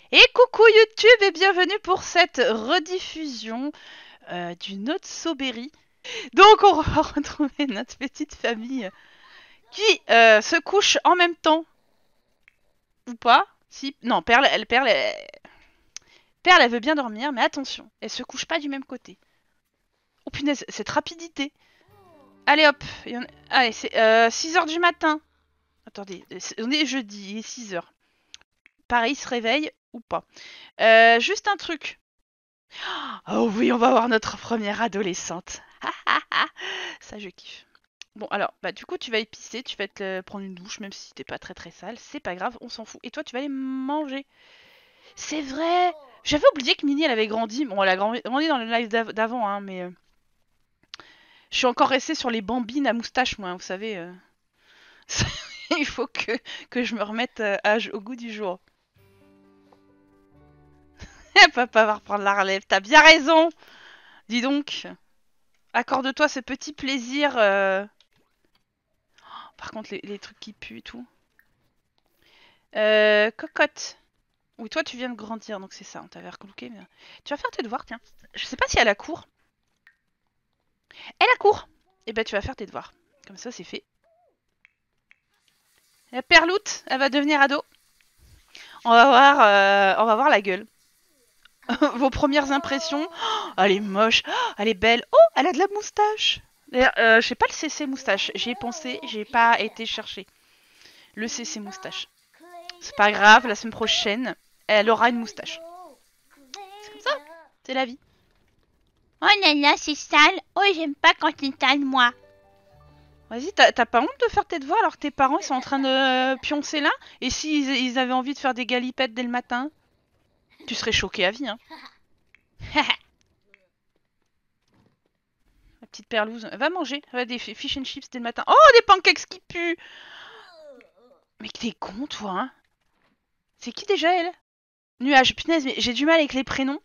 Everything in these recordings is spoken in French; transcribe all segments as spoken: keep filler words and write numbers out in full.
Et coucou YouTube et bienvenue pour cette rediffusion euh, du Not So Berry. Donc on va retrouver notre petite famille qui euh, se couche en même temps. Ou pas. Si. Non, Perle, elle, Perle, elle... Perle, elle veut bien dormir, mais attention, elle se couche pas du même côté. Oh punaise, cette rapidité. Allez hop, a... allez, c'est euh, six heures du matin. Attendez, on est jeudi, il est six heures. Pareil, il se réveille ou pas. Euh, juste un truc. Oh oui, on va voir notre première adolescente. Ça, je kiffe. Bon, alors, bah du coup, tu vas épicer, tu vas te prendre une douche, même si t'es pas très très sale. C'est pas grave, on s'en fout. Et toi, tu vas aller manger. C'est vrai. J'avais oublié que Minnie, elle avait grandi. Bon, elle a grandi dans le live d'avant, hein, mais... Euh... Je suis encore restée sur les bambines à moustache, moi, vous savez. Euh... Il faut que, que je me remette euh, à, au goût du jour. Papa va reprendre la relève, t'as bien raison. Dis donc. Accorde-toi ce petit plaisir. Euh... Par contre, les, les trucs qui puent et tout. Euh, cocotte. Oui, toi, tu viens de grandir, donc c'est ça. On t'avait recoloqué. Mais... Tu vas faire tes devoirs, tiens. Je sais pas si elle a cours. Elle a cours. Eh ben, tu vas faire tes devoirs. Comme ça, c'est fait. La perloute, elle va devenir ado. On va voir, euh, on va voir la gueule. Vos premières impressions. Oh, elle est moche. Oh, elle est belle. Oh, elle a de la moustache. D'ailleurs, euh, je sais pas le C C moustache. J'y ai pensé, j'ai pas été chercher. Le C C moustache. C'est pas grave, la semaine prochaine, elle aura une moustache. C'est comme ça, c'est la vie. Oh là là, c'est sale. Oh, j'aime pas quand c'est sale, moi. Vas-y, t'as pas honte de faire tes devoirs alors que tes parents ils sont en train de euh, pioncer là? Et s'ils si ils avaient envie de faire des galipettes dès le matin? Tu serais choqué à vie, hein. La petite perlouse. Va manger, va des fish and chips dès le matin. Oh, des pancakes qui puent! Mais t'es con, toi, hein? C'est qui déjà, elle? Nuage, punaise, mais j'ai du mal avec les prénoms.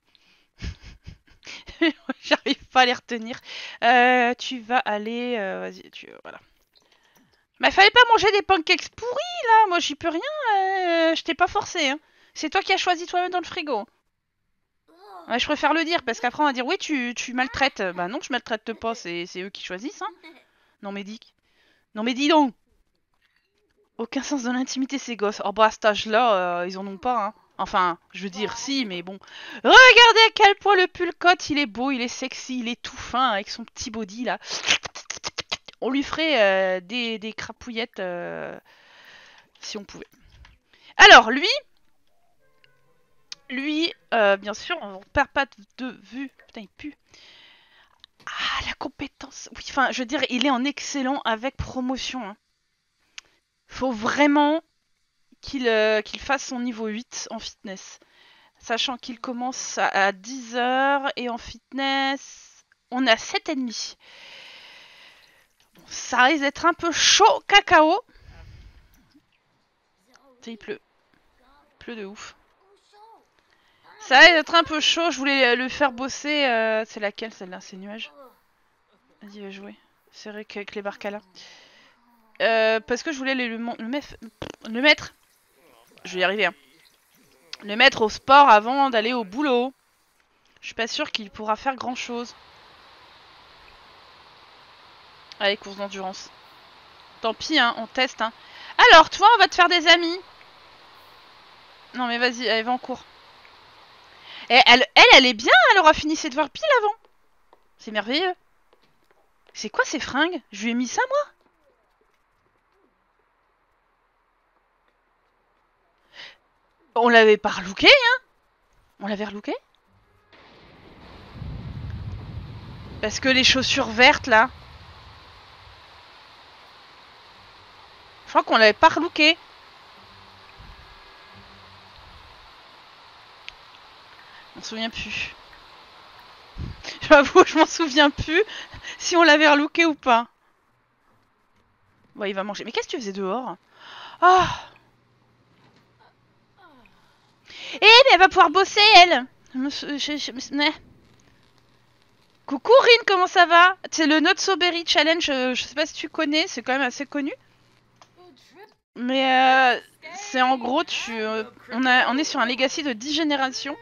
J'arrive pas à les retenir. Euh, tu vas aller... Euh, Vas-y, tu... Voilà. Mais fallait pas manger des pancakes pourris, là. Moi, j'y peux rien. Euh, je t'ai pas forcé, hein. C'est toi qui as choisi toi-même dans le frigo. Ouais, je préfère le dire, parce qu'après, on va dire, oui, tu, tu maltraites. Bah non, je maltraite pas, c'est eux qui choisissent, hein. Non, mais dis... Non, mais dis donc. Aucun sens de l'intimité, ces gosses. Oh, bah, à cet âge-là, euh, ils en ont pas, hein. Enfin, je veux dire, si, mais bon. Regardez à quel point le pulcotte, il est beau, il est sexy, il est tout fin avec son petit body, là. On lui ferait euh, des, des crapouillettes euh, si on pouvait. Alors, lui, lui, euh, bien sûr, on perd pas de vue. Putain, il pue. Ah, la compétence. Oui, enfin, je veux dire, il est en excellent avec promotion. Hein. Faut vraiment qu'il euh, qu'il fasse son niveau huit en fitness. Sachant qu'il commence à, à dix heures et en fitness, on est à sept heures trente. Bon, ça risque d'être un peu chaud cacao. Tu sais, il pleut. Il pleut de ouf. Ça risque d'être un peu chaud, je voulais le faire bosser. Euh, c'est laquelle celle-là? C'est Nuage. Vas-y, va jouer. C'est vrai qu'avec les Barcala. Euh, parce que je voulais le, le, le, mef, le mettre. Je vais y arriver. Hein. Le mettre au sport avant d'aller au boulot. Je suis pas sûre qu'il pourra faire grand chose. Allez, course d'endurance. Tant pis, hein, on teste. Hein. Alors, toi, on va te faire des amis. Non, mais vas-y, elle va en cours. Et elle, elle, elle est bien, elle aura fini ses devoirs pile avant. C'est merveilleux. C'est quoi ces fringues? Je lui ai mis ça, moi? On l'avait pas relooké, hein? On l'avait relooké? Parce que les chaussures vertes, là... Je crois qu'on l'avait pas relooké. Je m'en souviens plus. J'avoue, je m'en souviens plus si on l'avait relooké ou pas. Bon, il va manger. Mais qu'est-ce que tu faisais dehors? Ah oh. Eh, mais elle va pouvoir bosser, elle. Je, je, je, Coucou Rin, comment ça va? C'est le Not So Berry Challenge, je, je sais pas si tu connais, c'est quand même assez connu. Mais euh, c'est en gros, tu, euh, on, a, on est sur un legacy de dix générations.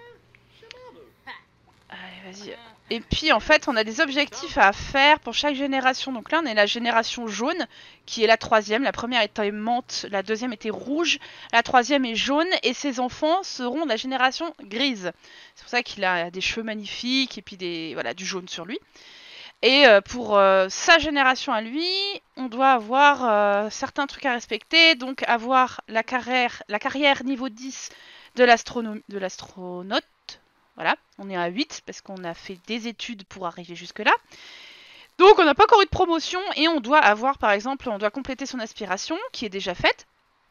Allez, vas-y. Et puis en fait, on a des objectifs à faire pour chaque génération. Donc là, on est la génération jaune, qui est la troisième. La première était menthe, la deuxième était rouge, la troisième est jaune. Et ses enfants seront la génération grise. C'est pour ça qu'il a des cheveux magnifiques et puis des, voilà, du jaune sur lui. Et euh, pour euh, sa génération à lui, on doit avoir euh, certains trucs à respecter. Donc avoir la carrière, la carrière niveau dix de l'astronaute. Voilà, on est à huit parce qu'on a fait des études pour arriver jusque-là. Donc on n'a pas encore eu de promotion et on doit avoir, par exemple, on doit compléter son aspiration qui est déjà faite.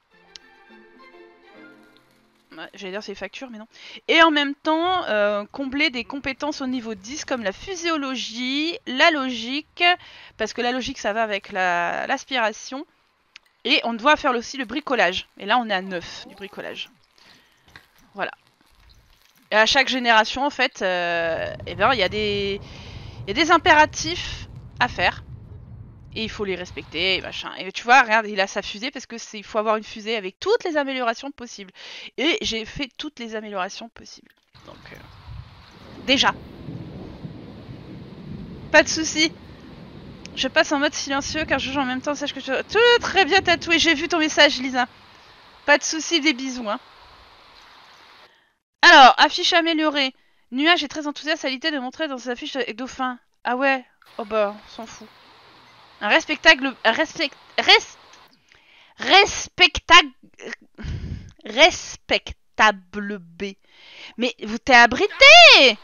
J'allais dire c'est facture, mais non. Et en même temps, euh, combler des compétences au niveau dix comme la physiologie, la logique, parce que la logique ça va avec l'aspiration. La, et on doit faire aussi le bricolage. Et là on est à neuf du bricolage. Voilà. Et à chaque génération, en fait, euh, eh ben, il y a des, il y a des impératifs à faire. Et il faut les respecter, et machin. Et tu vois, regarde, il a sa fusée parce que c'est, il faut avoir une fusée avec toutes les améliorations possibles. Et j'ai fait toutes les améliorations possibles. Donc, euh, déjà. Pas de soucis. Je passe en mode silencieux car je joue en même temps. Sache que tu... Tout très bien tatoué. J'ai vu ton message, Lisa. Pas de soucis, des bisous, hein. Alors, affiche améliorée. Nuage est très enthousiaste à l'idée de montrer dans ses affiches avec dauphin. Ah ouais. Oh bah, on s'en fout. Un respectable... Un respect... Res... Respectable... Respectable B. Mais vous t'es abrité.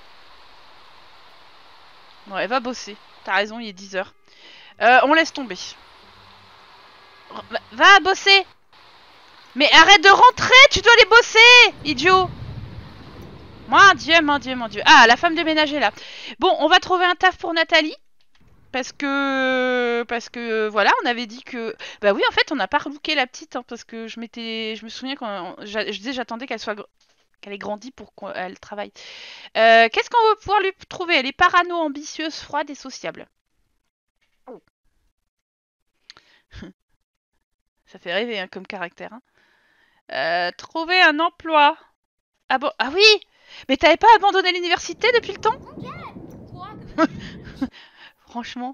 Ouais, va bosser. T'as raison, il est dix heures. Euh, on laisse tomber. Va, va bosser. Mais arrête de rentrer, tu dois aller bosser, idiot. Mon Dieu, mon Dieu, mon Dieu. Ah, la femme de ménage est là. Bon, on va trouver un taf pour Nathalie. Parce que... Parce que, voilà, on avait dit que... Bah oui, en fait, on n'a pas relooké la petite. Hein, parce que je m'étais... Je me souviens quand... Je disais, j'attendais qu'elle soit... Qu'elle ait grandi pour qu'elle travaille. Euh, Qu'est-ce qu'on va pouvoir lui trouver? Elle est parano, ambitieuse, froide et sociable. Oh. Ça fait rêver, hein, comme caractère. Hein. Euh, trouver un emploi. Ah bon... Ah oui. Mais t'avais pas abandonné l'université depuis le temps? Franchement.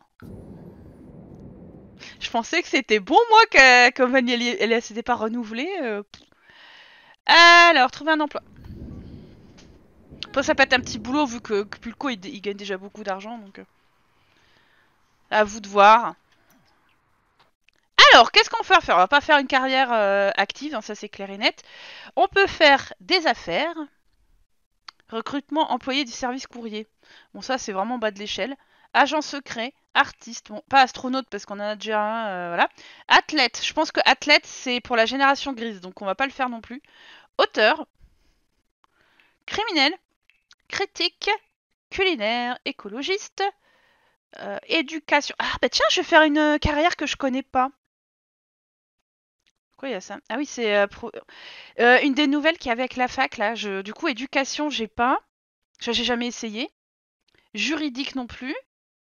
Je pensais que c'était bon, moi, que comme elle, elle, elle s'était pas renouvelée. Euh... Alors, trouver un emploi. Après, ça peut être un petit boulot, vu que, que Pulco, il, il gagne déjà beaucoup d'argent, donc... Euh... À vous de voir. Alors, qu'est-ce qu'on peut faire? On va pas faire une carrière euh, active, hein, ça c'est clair et net. On peut faire des affaires. Recrutement employé du service courrier. Bon, ça, c'est vraiment bas de l'échelle. Agent secret, artiste, bon, pas astronaute parce qu'on en a déjà un, euh, voilà. Athlète, je pense que athlète, c'est pour la génération grise, donc on va pas le faire non plus. Auteur, criminel, critique, culinaire, écologiste, euh, éducation. Ah, bah tiens, je vais faire une carrière que je connais pas. Pourquoi il y a ça? Ah oui, c'est euh, pro... euh, une des nouvelles qu'il y avait avec la fac, là. Je... Du coup, éducation, j'ai pas. J'ai jamais essayé. Juridique non plus.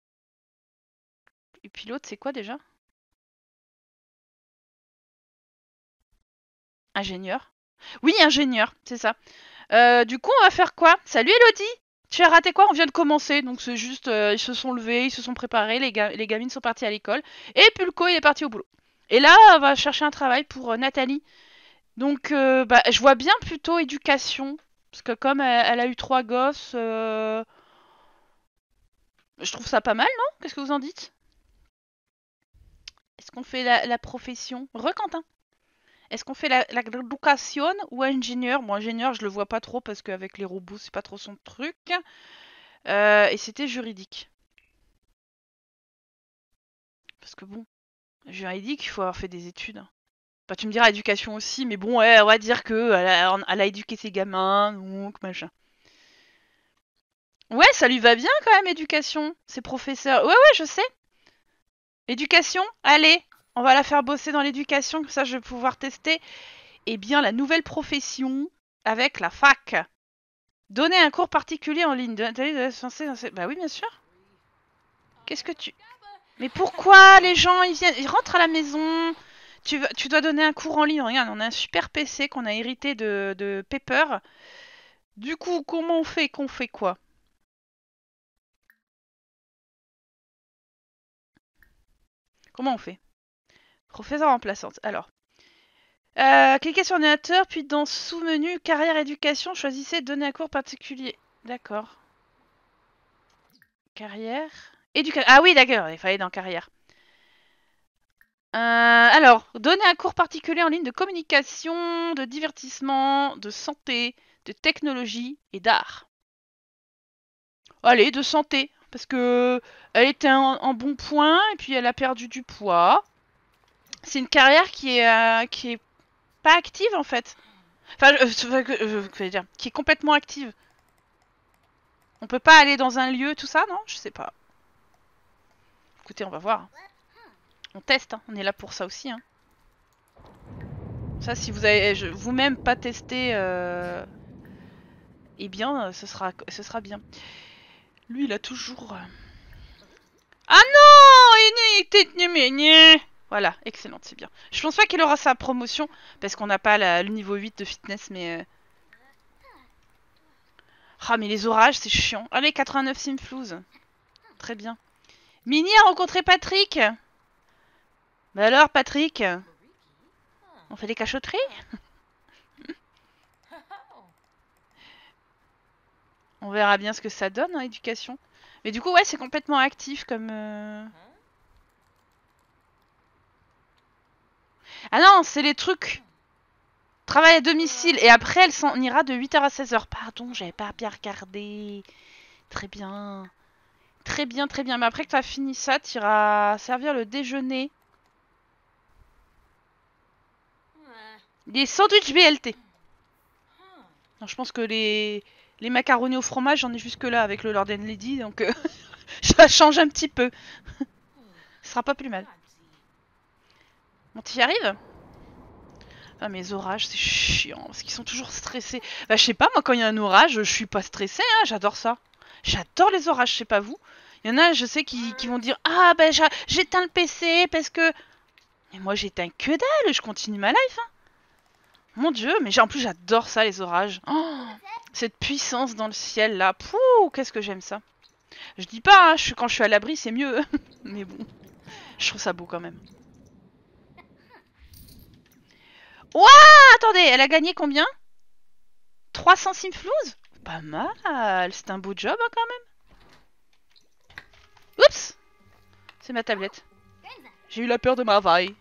Et puis l'autre, c'est quoi déjà? Ingénieur. Oui, ingénieur, c'est ça. Euh, du coup, on va faire quoi? Salut Elodie! Tu as raté quoi? On vient de commencer, donc c'est juste, euh, ils se sont levés, ils se sont préparés, les, ga les gamines sont parties à l'école, et Pulco, il est parti au boulot. Et là, on va chercher un travail pour euh, Nathalie. Donc, euh, bah, je vois bien plutôt éducation, parce que comme elle, elle a eu trois gosses, euh... je trouve ça pas mal, non? Qu'est-ce que vous en dites? Est-ce qu'on fait la, la profession? Re-Quentin. Est-ce qu'on fait la, la location ou ingénieur? Bon, ingénieur, je le vois pas trop parce qu'avec les robots, c'est pas trop son truc. Euh, et c'était juridique. Parce que bon, juridique, il faut avoir fait des études. Bah, tu me diras éducation aussi, mais bon, ouais, on va dire que elle a, elle a éduqué ses gamins, donc machin. Ouais, ça lui va bien quand même, éducation. Ses professeurs. Ouais, ouais, je sais. Éducation, allez, on va la faire bosser dans l'éducation, comme ça je vais pouvoir tester. Eh bien, la nouvelle profession avec la fac. Donner un cours particulier en ligne. Bah oui, bien sûr. Qu'est-ce que tu... Mais pourquoi les gens, ils viennent, ils rentrent à la maison? tu, vas- tu dois donner un cours en ligne. Regarde, on a un super P C qu'on a hérité de, de Pepper. Du coup, comment on fait qu'on fait quoi? Comment on fait? Professeur remplaçante. Alors, euh, cliquez sur ordinateur, puis dans sous-menu carrière éducation, choisissez donner un cours particulier. D'accord. Carrière. Éducation. Ah oui, d'accord, il fallait dans carrière. Euh, alors, donner un cours particulier en ligne de communication, de divertissement, de santé, de technologie et d'art. Allez, de santé, parce que elle était en, en bon point et puis elle a perdu du poids. C'est une carrière qui est euh, qui est pas active en fait. Enfin, euh, euh, euh, euh, dire, qui est complètement active. On peut pas aller dans un lieu, tout ça, non? Je sais pas. Écoutez, on va voir. On teste, hein. On est là pour ça aussi. Hein. Ça, si vous avez vous-même pas testé, euh... eh bien, ce sera, ce sera bien. Lui, il a toujours... Ah non, il est... Voilà, excellent, c'est bien. Je pense pas qu'il aura sa promotion, parce qu'on n'a pas la, le niveau huit de fitness, mais... Euh... Ah, mais les orages, c'est chiant. Allez, quatre-vingt-neuf simflouz. Très bien. Mini a rencontré Patrick. Bah alors, Patrick, on fait des cachotteries? On verra bien ce que ça donne en éducation. Mais du coup, ouais, c'est complètement actif comme... Euh... Ah non, c'est les trucs. Travail à domicile. Et après, elle s'en ira de huit heures à seize heures. Pardon, j'avais pas bien regardé. Très bien. Très bien, très bien. Mais après que tu as fini ça, tu iras servir le déjeuner. Les sandwichs B L T. Non, je pense que les... Les macaronis au fromage, j'en ai jusque là avec le Lord and Lady. Donc, euh... ça change un petit peu. Ce sera pas plus mal. Bon, t'y arrives? Ah, mes orages, c'est chiant, parce qu'ils sont toujours stressés. Bah, je sais pas, moi, quand il y a un orage, je suis pas stressée, hein, j'adore ça. J'adore les orages, je sais pas vous. Il y en a, je sais, qui, qui vont dire « Ah, bah, j'éteins le P C parce que... » Mais moi, j'éteins que dalle, je continue ma life, hein. Mon Dieu, mais en plus, j'adore ça, les orages. Oh, cette puissance dans le ciel, là. Pouh, qu'est-ce que j'aime ça. Je dis pas, hein, je, quand je suis à l'abri, c'est mieux. Mais bon, je trouve ça beau quand même. Ouah, attendez, elle a gagné combien? trois cents simflouz? Pas mal, c'est un beau job hein, quand même. Oups, c'est ma tablette. J'ai eu la peur de ma vaille.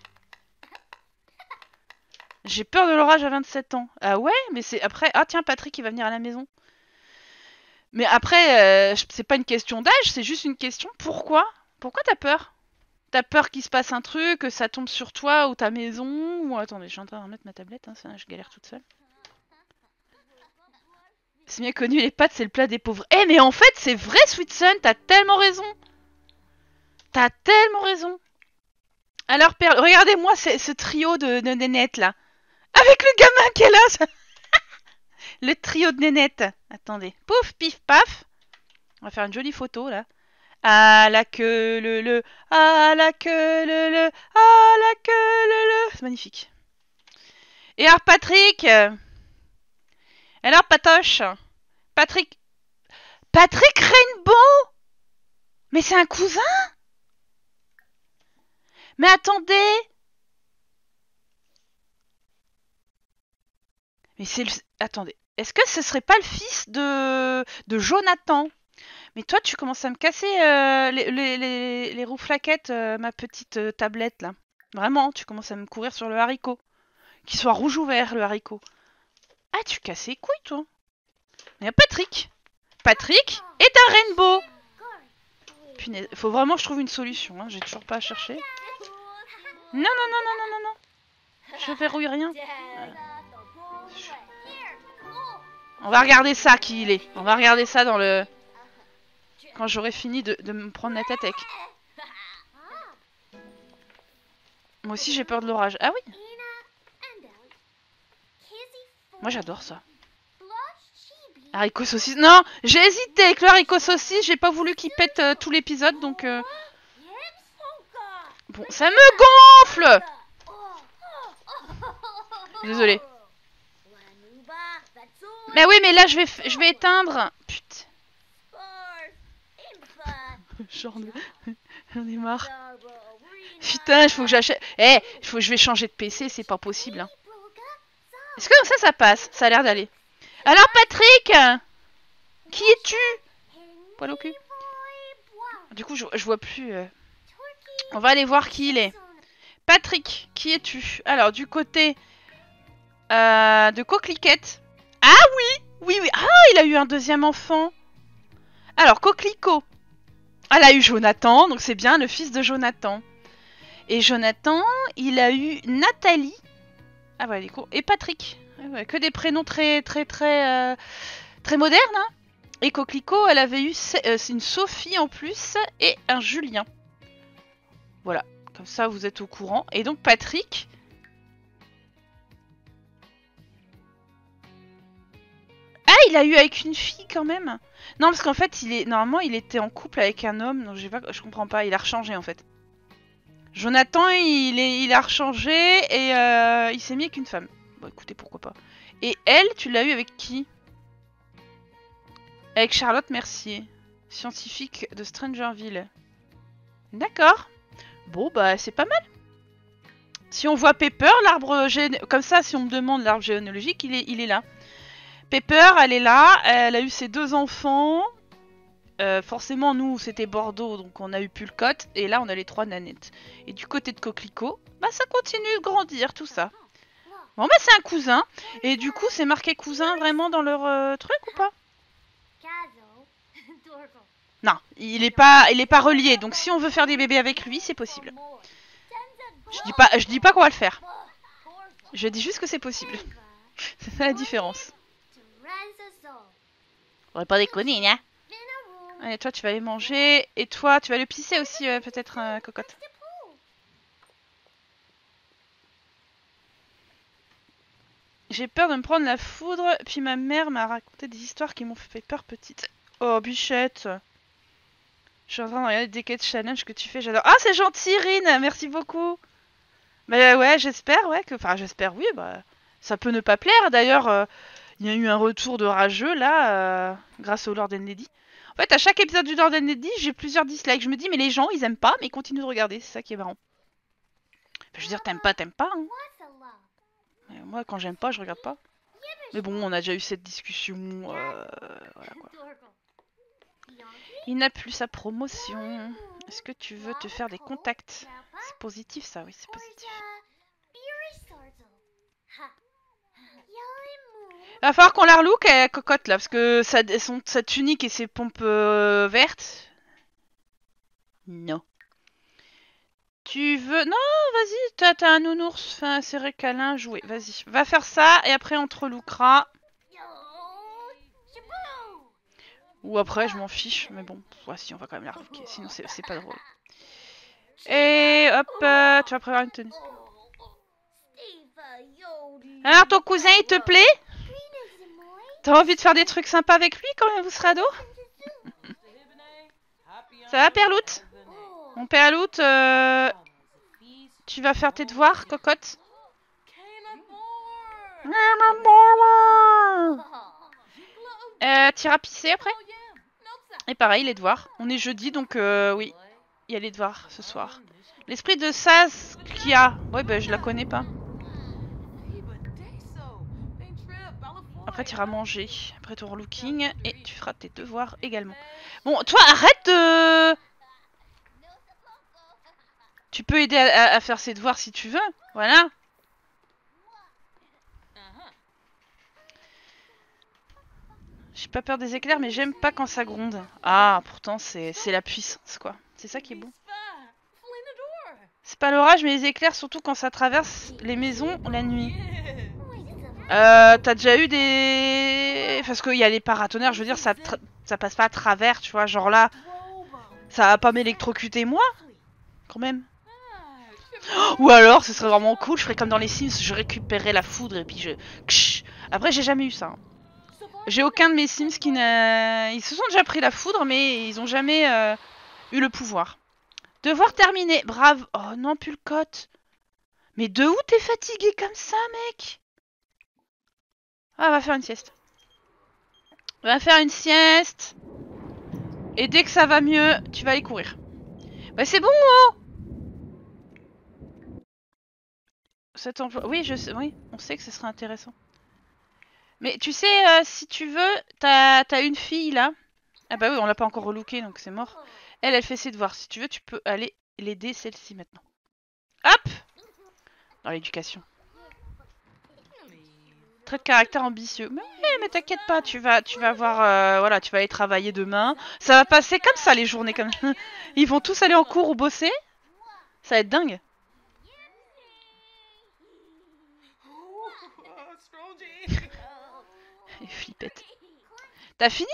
J'ai peur de l'orage à vingt-sept ans. Ah ouais, mais c'est après... Ah tiens, Patrick, il va venir à la maison. Mais après, euh, c'est pas une question d'âge, c'est juste une question pourquoi? Pourquoi t'as peur? T'as peur qu'il se passe un truc, que ça tombe sur toi ou ta maison ou... Attendez, je suis en train de remettre ma tablette, hein, ça, je galère toute seule. C'est bien connu, les pâtes, c'est le plat des pauvres. Eh, mais en fait, c'est vrai, Sweet Sun, t'as tellement raison. T'as tellement raison. Alors, Perle, regardez-moi ce, ce trio de, de nénettes, là. Avec le gamin qu'elle a, ça... Le trio de nénettes. Attendez. Pouf, pif, paf. On va faire une jolie photo, là. À la queue le le, à la queue le le, à la queue le le. C'est magnifique. Et alors, Patrick... Alors, Patoche, Patrick... Patrick Rainbow? Mais c'est un cousin? Mais attendez! Mais c'est le... Attendez. Est-ce que ce serait pas le fils de... de Jonathan? Mais toi, tu commences à me casser euh, les, les, les, les rouflaquettes, euh, ma petite euh, tablette, là. Vraiment, tu commences à me courir sur le haricot. Qu'il soit rouge ou vert, le haricot. Ah, tu casses les couilles, toi. Il y a Patrick. Patrick est un rainbow. Punaise, faut vraiment que je trouve une solution. Hein. J'ai toujours pas à chercher. Non, non, non, non, non, non, non. Je verrouille rien. Voilà. On va regarder ça, qui il est. On va regarder ça dans le... Quand j'aurai fini de, de me prendre la tête avec. Moi aussi, j'ai peur de l'orage. Ah oui. Moi, j'adore ça. Haricot saucisse. Non, j'ai hésité avec le haricot saucisse. J'ai pas voulu qu'il pète euh, tout l'épisode, donc... Euh... Bon, ça me gonfle. Désolé. Mais oui, mais là, je vais, je vais éteindre. Putain. J'en ai... J'en ai marre. Putain, il faut que j'achète... Eh, faut... je vais changer de P C, c'est pas possible. Hein. Est-ce que ça, ça passe? Ça a l'air d'aller. Alors, Patrick, qui es-tu? Poil au cul. Du coup, je, je vois plus... Euh... On va aller voir qui il est. Patrick, qui es-tu? Alors, du côté euh, de Coqueliquette. Ah oui! Oui, oui. Ah, il a eu un deuxième enfant. Alors, Coquelicot. Elle a eu Jonathan, donc c'est bien le fils de Jonathan. Et Jonathan, il a eu Nathalie. Ah ouais, du coup. Et Patrick. Ouais, que des prénoms très, très, très, euh, très modernes. Hein. Et Coquelicot, elle avait eu euh, une Sophie en plus et un Julien. Voilà. Comme ça, vous êtes au courant. Et donc, Patrick... Ah, il a eu avec une fille, quand même. Non, parce qu'en fait, il est normalement, il était en couple avec un homme. Donc, pas... je comprends pas. Il a rechangé, en fait. Jonathan, il, est... il a rechangé et euh, il s'est mis avec une femme. Bon, écoutez, pourquoi pas. Et elle, tu l'as eu avec qui? Avec Charlotte Mercier. Scientifique de Strangerville. D'accord. Bon, bah, c'est pas mal. Si on voit Pepper, l'arbre géné... comme ça, si on me demande l'arbre généalogique, il est, il est là. Pepper, elle est là. Elle a eu ses deux enfants. Euh, forcément, nous, c'était Bordeaux, donc on a eu Pulcotte. Et là, on a les trois nanettes. Et du côté de Coquelicot, bah, ça continue de grandir, tout ça. Bon, bah, c'est un cousin. Et du coup, c'est marqué cousin vraiment dans leur euh, truc ou pas? Non, il est pas, il est pas relié. Donc si on veut faire des bébés avec lui, c'est possible. Je dis pas, je dis pas qu'on va le faire. Je dis juste que c'est possible. C'est ça la différence. On va pas déconner, hein. Allez, toi tu vas aller manger. Et toi, tu vas le pisser aussi, euh, peut-être, euh, cocotte. J'ai peur de me prendre la foudre. Puis ma mère m'a raconté des histoires qui m'ont fait peur petite. Oh, bichette. Je suis en train de regarder des quêtes challenge que tu fais, j'adore. Ah, c'est gentil, Rin, merci beaucoup. Bah ouais, j'espère, ouais, que... Enfin, j'espère, oui, bah... Ça peut ne pas plaire, d'ailleurs, euh, il y a eu un retour de rageux, là, euh, grâce au Lord and Lady. En fait, à chaque épisode du Lord and Lady, j'ai plusieurs dislikes. Je me dis, mais les gens, ils aiment pas, mais ils continuent de regarder, c'est ça qui est marrant. Enfin, je veux dire, t'aimes pas, t'aimes pas, hein. Mais moi, quand j'aime pas, je regarde pas. Mais bon, on a déjà eu cette discussion, euh... voilà, quoi. Il n'a plus sa promotion. Est-ce que tu veux te faire des contacts? C'est positif ça, oui, c'est positif. Il va falloir qu'on la relook, elle, cocotte là, parce que sa, son, sa tunique et ses pompes euh, vertes. Non. Tu veux... Non, vas-y, t'as un nounours, enfin, serré câlin, jouer. Vas-y, va faire ça et après on te relookera. Ou après, je m'en fiche, mais bon, ouais, si, on va quand même la relooker, sinon c'est pas drôle. Et hop, euh, tu vas prévoir une tenue. Alors, ton cousin, il te plaît? T'as envie de faire des trucs sympas avec lui quand vous serez ado? Ça va, Perloute? Mon Perloute, euh, tu vas faire tes devoirs, cocotte? Euh, t'iras pisser après? Et pareil, les devoirs. On est jeudi, donc euh, oui, il y a les devoirs ce soir. L'esprit de Saskia. Ouais, bah je la connais pas. Après, tu iras manger. Après ton relooking. Et tu feras tes devoirs également. Bon, toi, arrête de... Tu peux aider à, à, à faire ses devoirs si tu veux. Voilà. J'ai pas peur des éclairs, mais j'aime pas quand ça gronde. Ah, pourtant, c'est la puissance, quoi. C'est ça qui est beau. C'est pas l'orage, mais les éclairs, surtout quand ça traverse les maisons la nuit. Euh, t'as déjà eu des... Parce qu'il y a les paratonnerres, je veux dire, ça, ça passe pas à travers, tu vois. Genre là, ça va pas m'électrocuter, moi, quand même. Oh, ou alors, ce serait vraiment cool, je ferais comme dans les Sims, je récupérerais la foudre et puis je... Ksh. Après, j'ai jamais eu ça. Hein. J'ai aucun de mes Sims qui n'a... Ils se sont déjà pris la foudre, mais ils ont jamais euh, eu le pouvoir. Devoir terminé. Brave. Oh non, Pulcotte. Mais de où t'es fatigué comme ça, mec? Ah, va faire une sieste. Va faire une sieste. Et dès que ça va mieux, tu vas aller courir. Bah c'est bon, oh. Cet emploi... Oui, je sais, oui, on sait que ce serait intéressant. Mais tu sais, euh, si tu veux, t'as t'as une fille là. Ah bah oui, on l'a pas encore relooké, donc c'est mort. Elle, elle fait ses devoirs. Si tu veux, tu peux aller l'aider celle-ci maintenant. Hop. Dans l'éducation. Trait de caractère ambitieux. Mais, mais t'inquiète pas, tu vas, tu vas voir, euh, voilà, tu vas aller travailler demain. Ça va passer comme ça les journées, comme ils vont tous aller en cours ou bosser. Ça va être dingue. Et flippette. T'as fini?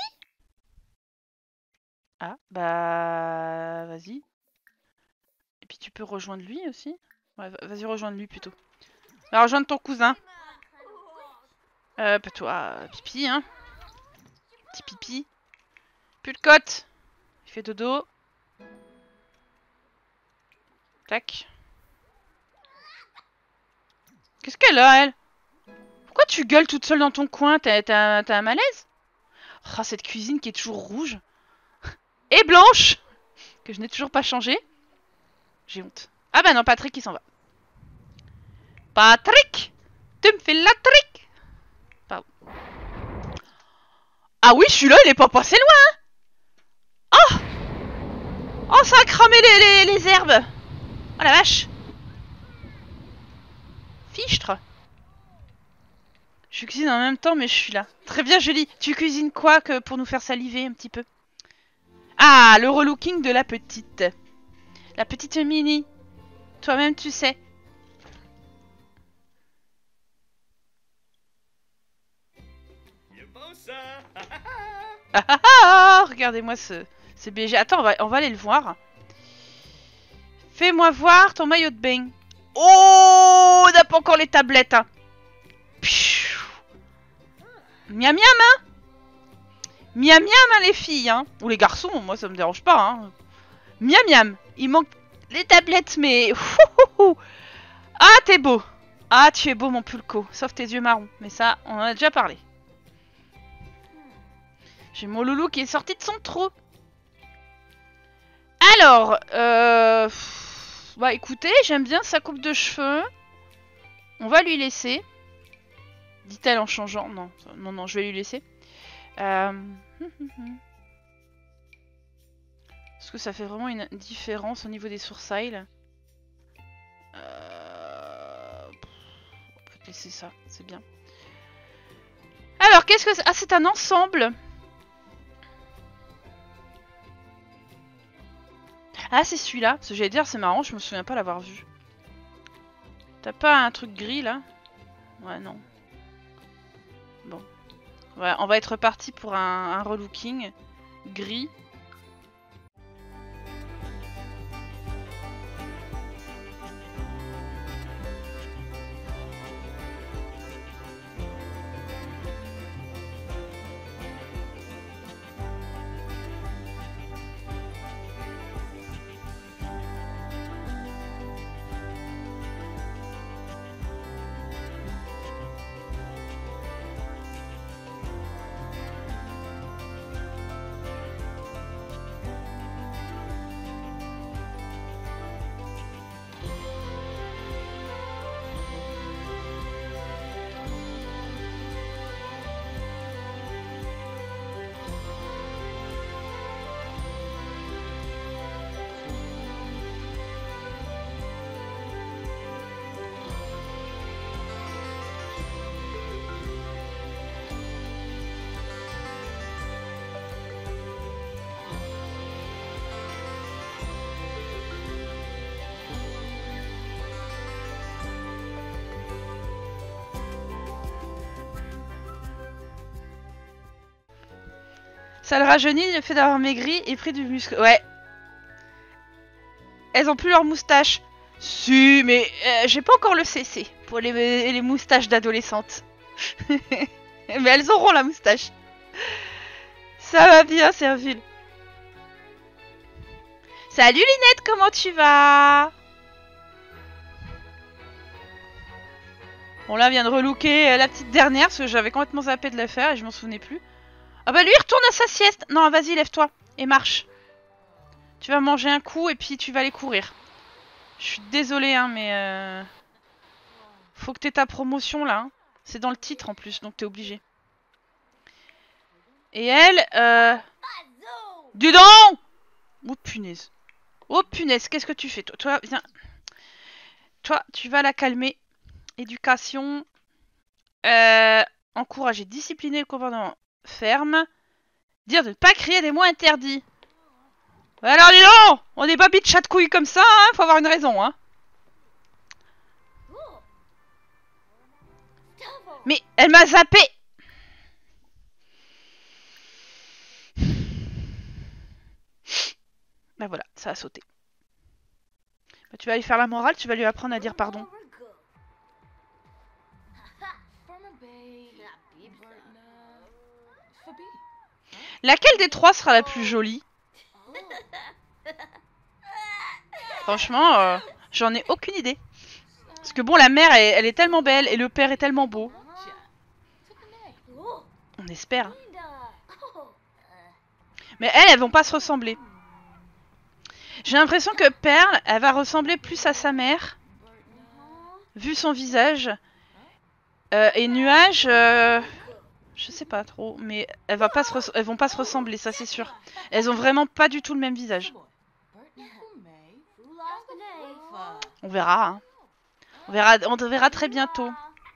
Ah, bah... Vas-y. Et puis tu peux rejoindre lui aussi. Ouais, vas-y, rejoindre lui plutôt. Va rejoindre ton cousin. Euh, bah toi, pipi, hein. Petit pipi. Plus de cote. Il fait dodo. Tac. Qu'est-ce qu'elle a, elle? Pourquoi tu gueules toute seule dans ton coin? T'as un malaise? Oh, cette cuisine qui est toujours rouge. Et blanche! Que je n'ai toujours pas changé. J'ai honte. Ah bah non, Patrick, il s'en va. Patrick! Tu me fais la trick! Pardon. Ah oui, celui-là, il est pas passé loin! Oh! Oh, ça a cramé les, les, les herbes! Oh la vache! Fichtre! Je cuisine en même temps, mais je suis là. Très bien, Julie. Tu cuisines quoi que pour nous faire saliver un petit peu? Ah, le relooking de la petite. La petite Mini. Toi-même, tu sais. Ah ah ah! Regardez-moi ce, ce B G. Attends, on va, on va aller le voir. Fais-moi voir ton maillot de bain. Oh, on n'a pas encore les tablettes. Hein. Miam miam, hein. Miam miam, hein, les filles. Hein. Ou les garçons, moi ça me dérange pas. Hein. Miam miam. Il manque les tablettes, mais... Ah, t'es beau. Ah, tu es beau, mon pulco. Sauf tes yeux marrons. Mais ça, on en a déjà parlé. J'ai mon loulou qui est sorti de son trou. Alors, euh... bah écoutez, j'aime bien sa coupe de cheveux. On va lui laisser. Dit-elle en changeant. Non, non, non, je vais lui laisser. Euh... Parce que ça fait vraiment une différence au niveau des sourcils. Euh... On peut te laisser ça, c'est bien. Alors, qu'est-ce que c'est? Ah, c'est un ensemble. Ah, c'est celui-là. Parce que j'allais dire, c'est marrant, je me souviens pas l'avoir vu. T'as pas un truc gris, là? Ouais, non. Bon. Ouais, on va être parti pour un, un relooking. Gris. Ça le rajeunit, le fait d'avoir maigri et pris du muscle. Ouais. Elles ont plus leur moustache. Si, mais euh, j'ai pas encore le C C pour les, les moustaches d'adolescentes. Mais elles auront la moustache. Ça va bien, Servile. Salut Linette, comment tu vas? Bon là, elle vient de relooker la petite dernière, parce que j'avais complètement zappé de la faire et je m'en souvenais plus. Ah bah lui, il retourne à sa sieste. Non, vas-y, lève-toi et marche. Tu vas manger un coup et puis tu vas aller courir. Je suis désolée, hein, mais... Euh... Faut que t'aies ta promotion, là. Hein. C'est dans le titre, en plus, donc t'es obligé. Et elle, euh... Dis donc! Oh, punaise. Oh, punaise, qu'est-ce que tu fais, toi? Toi, viens. Toi, tu vas la calmer. Éducation. Euh... Encourager, discipliner le comportement ferme. Dire de ne pas crier des mots interdits. Alors, dis donc! On n'est pas bitch chat de couilles comme ça, hein? Faut avoir une raison, hein? Mais elle m'a zappé! Bah voilà, ça a sauté. Bah, tu vas aller faire la morale, tu vas lui apprendre à dire pardon. Laquelle des trois sera la plus jolie? Franchement, euh, j'en ai aucune idée. Parce que bon, la mère, elle, elle est tellement belle et le père est tellement beau. On espère. Mais elles, elles vont pas se ressembler. J'ai l'impression que Pearl, elle va ressembler plus à sa mère. Vu son visage. Euh, et Nuage, euh, je sais pas trop. Mais elles, va pas se elles vont pas se ressembler, ça c'est sûr. Elles ont vraiment pas du tout le même visage. On verra. Hein. On verra, on te verra très bientôt.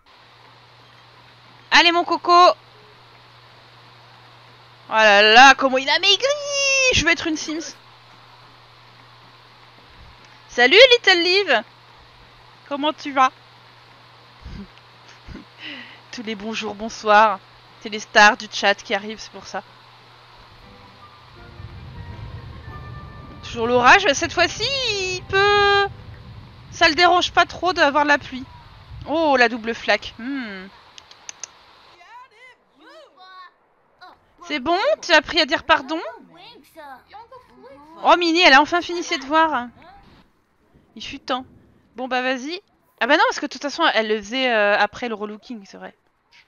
Allez mon coco! Oh là là, comment il a maigri! Je veux être une Sims. Salut Little Liv! Comment tu vas? Tous les bonjours, bonsoir. C'est les stars du chat qui arrivent, c'est pour ça. Toujours l'orage. Cette fois-ci, il peut... Ça le dérange pas trop d'avoir la pluie. Oh, la double flaque. Hmm. C'est bon? Tu as appris à dire pardon? Oh, Minnie, elle a enfin fini ses devoirs. Il fut temps. Bon, bah vas-y. Ah bah non, parce que de toute façon, elle le faisait euh, après le relooking, c'est vrai.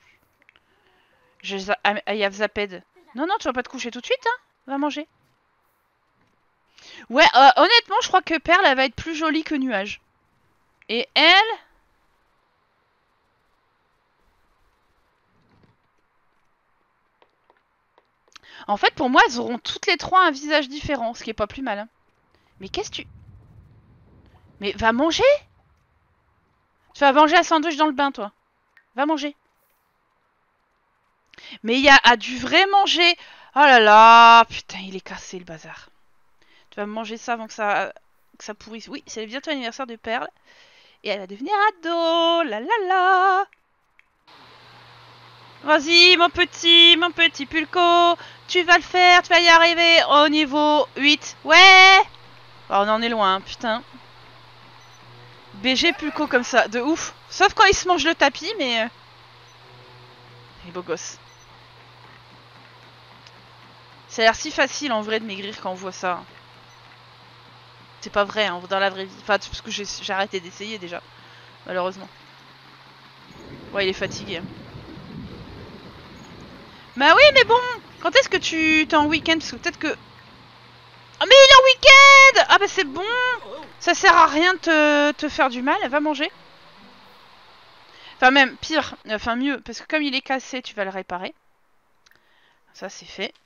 Je I have zapped. Non, non, tu vas pas te coucher tout de suite, hein? Va manger. Ouais, euh, honnêtement, je crois que Pearl, elle va être plus jolie que Nuage. Et elle... En fait, pour moi, elles auront toutes les trois un visage différent, ce qui est pas plus mal. Hein. Mais qu'est-ce que tu... Mais va manger! Tu vas manger un sandwich dans le bain, toi. Va manger. Mais il y a, a dû vrai manger. Oh là là, putain, il est cassé le bazar. Tu vas manger ça avant que ça, que ça pourrisse. Oui, c'est bientôt l'anniversaire de Pearl. Et elle va devenir ado. La la la. Vas-y, mon petit, mon petit Pulco. Tu vas le faire, tu vas y arriver au niveau huit. Ouais. Oh, on en est loin, putain. B G Pulco comme ça, de ouf. Sauf quand il se mange le tapis, mais... Il est beau gosse. Ça a l'air si facile en vrai de maigrir quand on voit ça. C'est pas vrai, hein, dans la vraie vie. Enfin, parce que j'ai arrêté d'essayer déjà, malheureusement. Ouais, il est fatigué. Bah oui, mais bon, quand est-ce que tu t'es en week-end? Parce que peut-être que... Oh, mais il est en week-end! Ah bah c'est bon! Ça sert à rien de te, te faire du mal, elle va manger. Enfin même, pire, enfin mieux, parce que comme il est cassé, tu vas le réparer. Ça c'est fait.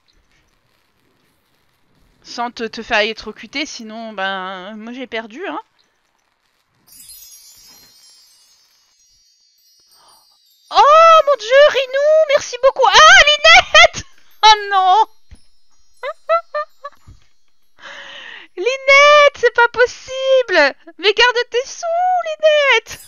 Sans te, te faire électrocuter, sinon, ben, moi j'ai perdu, hein. Oh mon dieu, Rinou, merci beaucoup. Ah, Linette! Oh non! Linette, c'est pas possible! Mais garde tes sous, Linette!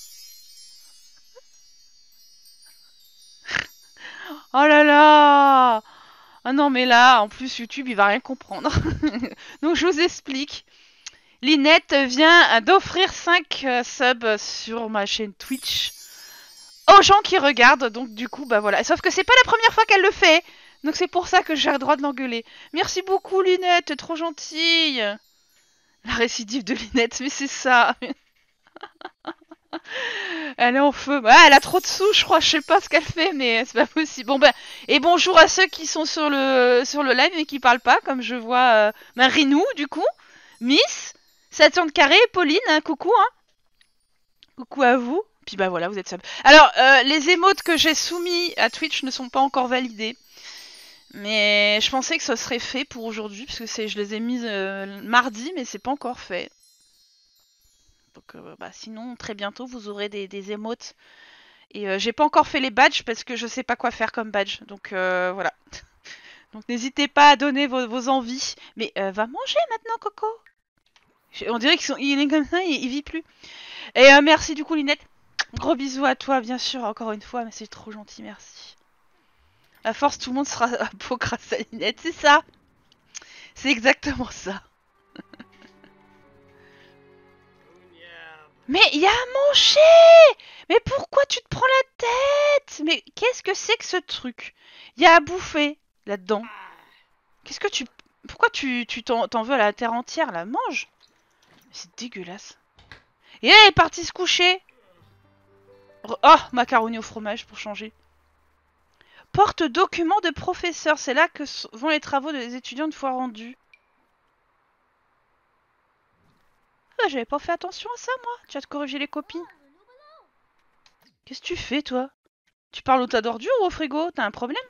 Oh là là! Ah non, mais là, en plus, YouTube, il va rien comprendre. Donc, je vous explique. Linette vient d'offrir cinq euh, subs sur ma chaîne Twitch aux gens qui regardent. Donc, du coup, bah voilà. Sauf que c'est pas la première fois qu'elle le fait. Donc, c'est pour ça que j'ai le droit de l'engueuler. Merci beaucoup, Linette. T'es trop gentille. La récidive de Linette, mais c'est ça. Elle est en feu. Ouais, elle a trop de sous, je crois. Je sais pas ce qu'elle fait, mais c'est pas possible. Bon ben, et bonjour à ceux qui sont sur le sur le live mais qui parlent pas, comme je vois euh, Marinou du coup, Miss, Saturne Carré, Pauline, hein, coucou, hein. Coucou à vous. Puis bah voilà, vous êtes sub. Alors, euh, les émotes que j'ai soumis à Twitch ne sont pas encore validées. Mais je pensais que ça serait fait pour aujourd'hui, parce que c'est, je les ai mises euh, mardi, mais c'est pas encore fait. Donc euh, bah, sinon, très bientôt, vous aurez des, des émotes. Et euh, j'ai pas encore fait les badges, parce que je sais pas quoi faire comme badge. Donc euh, voilà. Donc n'hésitez pas à donner vos, vos envies. Mais euh, va manger maintenant, Coco. On dirait qu'il est comme ça, il, il vit plus. Et euh, merci du coup, Linette. Gros bisous à toi, bien sûr, encore une fois, mais c'est trop gentil, merci. À force, tout le monde sera beau grâce à Linette, c'est ça. C'est exactement ça. Mais il y a à manger. Mais pourquoi tu te prends la tête? Mais qu'est-ce que c'est que ce truc? Il y a à bouffer là-dedans. Qu'est-ce que tu... Pourquoi tu t'en tu veux à la terre entière, là? Mange. C'est dégueulasse. Et elle est partie se coucher. Oh, macaroni au fromage pour changer. Porte document de professeur. C'est là que vont les travaux des étudiants une fois rendus. Ah, j'avais pas fait attention à ça, moi. Tu vas te corriger les copies. Qu'est-ce que tu fais, toi? Tu parles au tas d'ordures ou au frigo? T'as un problème?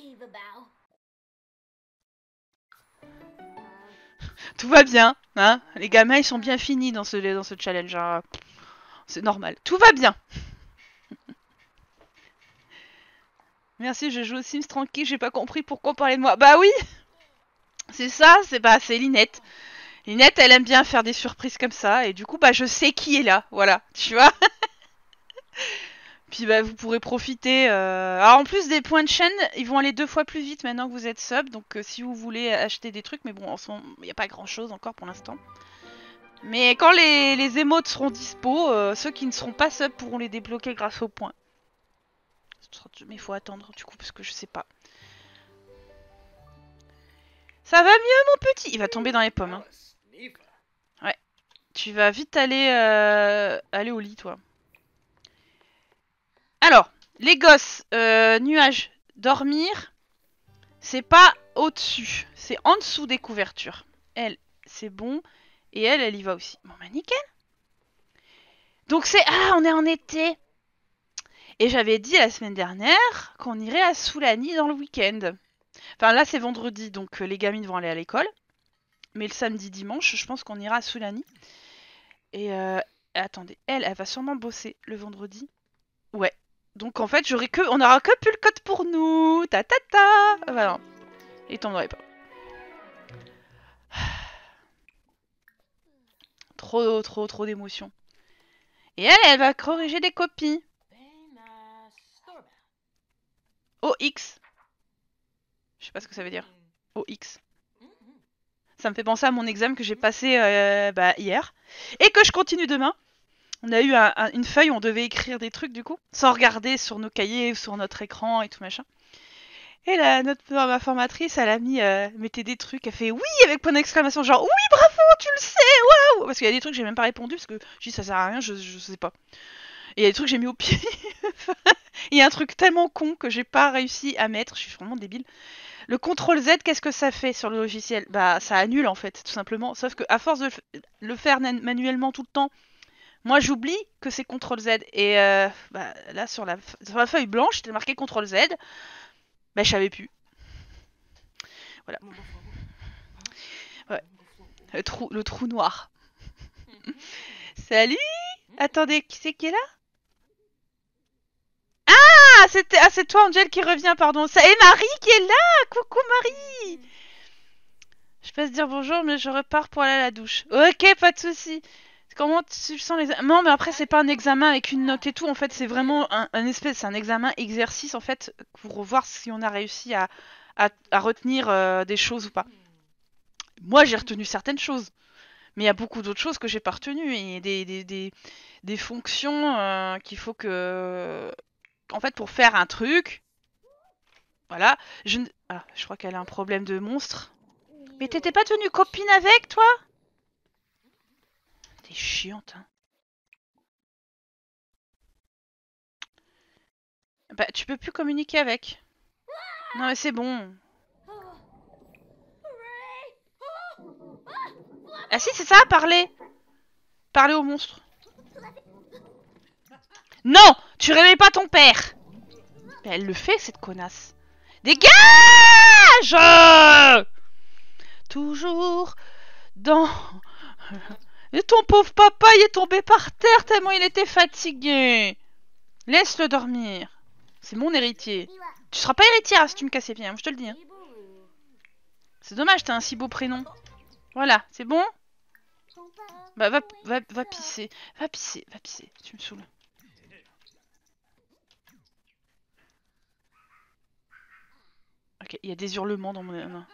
Tout va bien, hein? Les gamins, ils sont bien finis dans ce, dans ce challenge. Hein. C'est normal. Tout va bien. Merci, je joue aux Sims tranquille, j'ai pas compris pourquoi on parlait de moi. Bah oui. C'est ça, c'est bah c'est Linette. Linette, elle aime bien faire des surprises comme ça, et du coup, bah je sais qui est là, voilà, tu vois. Puis bah vous pourrez profiter. Euh... Alors en plus des points de chaîne, ils vont aller deux fois plus vite maintenant que vous êtes sub, donc euh, si vous voulez acheter des trucs, mais bon, en ce moment, il n'y a pas grand chose encore pour l'instant. Mais quand les, les émotes seront dispo, euh, ceux qui ne seront pas sub pourront les débloquer grâce aux points. Mais il faut attendre du coup parce que je sais pas. Ça va mieux mon petit. Il va tomber dans les pommes. Hein. Ouais. Tu vas vite aller, euh, aller au lit toi. Alors, les gosses, euh, nuages, dormir, c'est pas au-dessus. C'est en dessous des couvertures. Elle, c'est bon. Et elle, elle y va aussi. Bon bah nickel. Donc c'est... Ah, on est en été. Et j'avais dit la semaine dernière qu'on irait à Soulani dans le week-end. Enfin là c'est vendredi, donc euh, les gamines vont aller à l'école. Mais le samedi, dimanche, je pense qu'on ira à Soulani. Et euh, attendez, elle, elle va sûrement bosser le vendredi. Ouais. Donc en fait, j'aurai que, on aura que plus le code pour nous. Ta ta ta. Bah non. Et t'en aurais pas. Trop, trop, trop d'émotions. Et elle, elle va corriger des copies. O X. Je sais pas ce que ça veut dire. O X. Ça me fait penser à mon examen que j'ai passé euh, bah, hier. Et que je continue demain. On a eu un, un, une feuille où on devait écrire des trucs du coup. Sans regarder sur nos cahiers ou sur notre écran et tout machin. Et là, notre ma formatrice, elle a mis, euh, mettez des trucs, elle fait oui avec point d'exclamation, genre oui bravo, tu le sais, waouh. Parce qu'il y a des trucs que j'ai même pas répondu parce que je dis ça sert à rien, je, je sais pas. Et il y a des trucs que j'ai mis au pied. Il y a un truc tellement con que j'ai pas réussi à mettre, je suis vraiment débile. Le contrôle Z, qu'est-ce que ça fait sur le logiciel? Bah ça annule en fait, tout simplement. Sauf que à force de le faire manuellement tout le temps, moi j'oublie que c'est contrôle Z. Et euh, bah, là sur la, sur la feuille blanche, c'était marqué contrôle Z. Bah je savais plus. Voilà. Ouais. Le trou, le trou noir. Salut. Attendez, qui c'est qui est là? Ah, c'était, ah, c'est toi, Angel, qui revient, pardon. Ça, et Marie qui est là. Coucou Marie. Je peux te dire bonjour, mais je repars pour aller à la douche. Ok, pas de souci. Comment tu sens les... Non, mais après, c'est pas un examen avec une note et tout. En fait, c'est vraiment un, un espèce, c'est un examen exercice, en fait, pour voir si on a réussi à, à, à retenir euh, des choses ou pas. Moi, j'ai retenu certaines choses. Mais il y a beaucoup d'autres choses que j'ai pas retenues. Et des, des, des, des fonctions euh, qu'il faut que... En fait, pour faire un truc... Voilà. Je, ne... ah, je crois qu'elle a un problème de monstre. Mais t'étais pas devenue copine avec, toi? T'es chiante, hein. Bah, tu peux plus communiquer avec. Non, mais c'est bon. Ah si, c'est ça, parler. Parler au monstre. Non, tu réveilles pas ton père. Mais elle le fait, cette connasse. Dégage! Toujours dans... Et ton pauvre papa, il est tombé par terre tellement il était fatigué. Laisse-le dormir. C'est mon héritier. Tu seras pas héritière si tu me casses les pieds, hein, je te le dis. Hein. C'est dommage, t'as un si beau prénom. Voilà, c'est bon? Bah va, va, va pisser. Va pisser, va pisser. Tu me saoules. Ok, il y a des hurlements dans mon...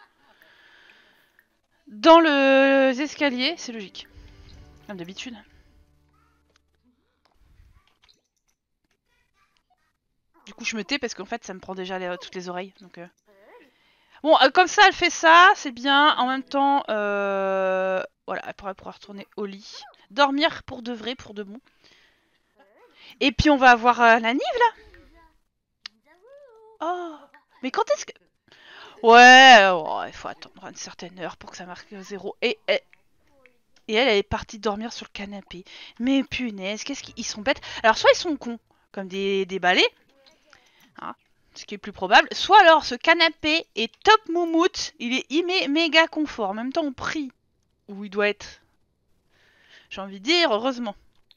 Dans le... les escaliers, c'est logique. Comme d'habitude. Du coup, je me tais parce qu'en fait, ça me prend déjà les, toutes les oreilles. Donc, euh... Bon, euh, comme ça, elle fait ça, c'est bien. En même temps, euh... voilà, elle pourrait pouvoir retourner au lit. Dormir pour de vrai, pour de bon. Et puis, on va avoir euh, la Nive, là. Oh, mais quand est-ce que... Ouais, oh, il faut attendre une certaine heure pour que ça marque zéro. Et, et, et elle, elle est partie dormir sur le canapé. Mais punaise, qu'est-ce qu'ils sont bêtes. Alors, soit ils sont cons, comme des, des balais, hein, ce qui est plus probable. Soit alors, ce canapé est top moumoute, il est imé méga confort. En même temps, on prie où il doit être. J'ai envie de dire, heureusement.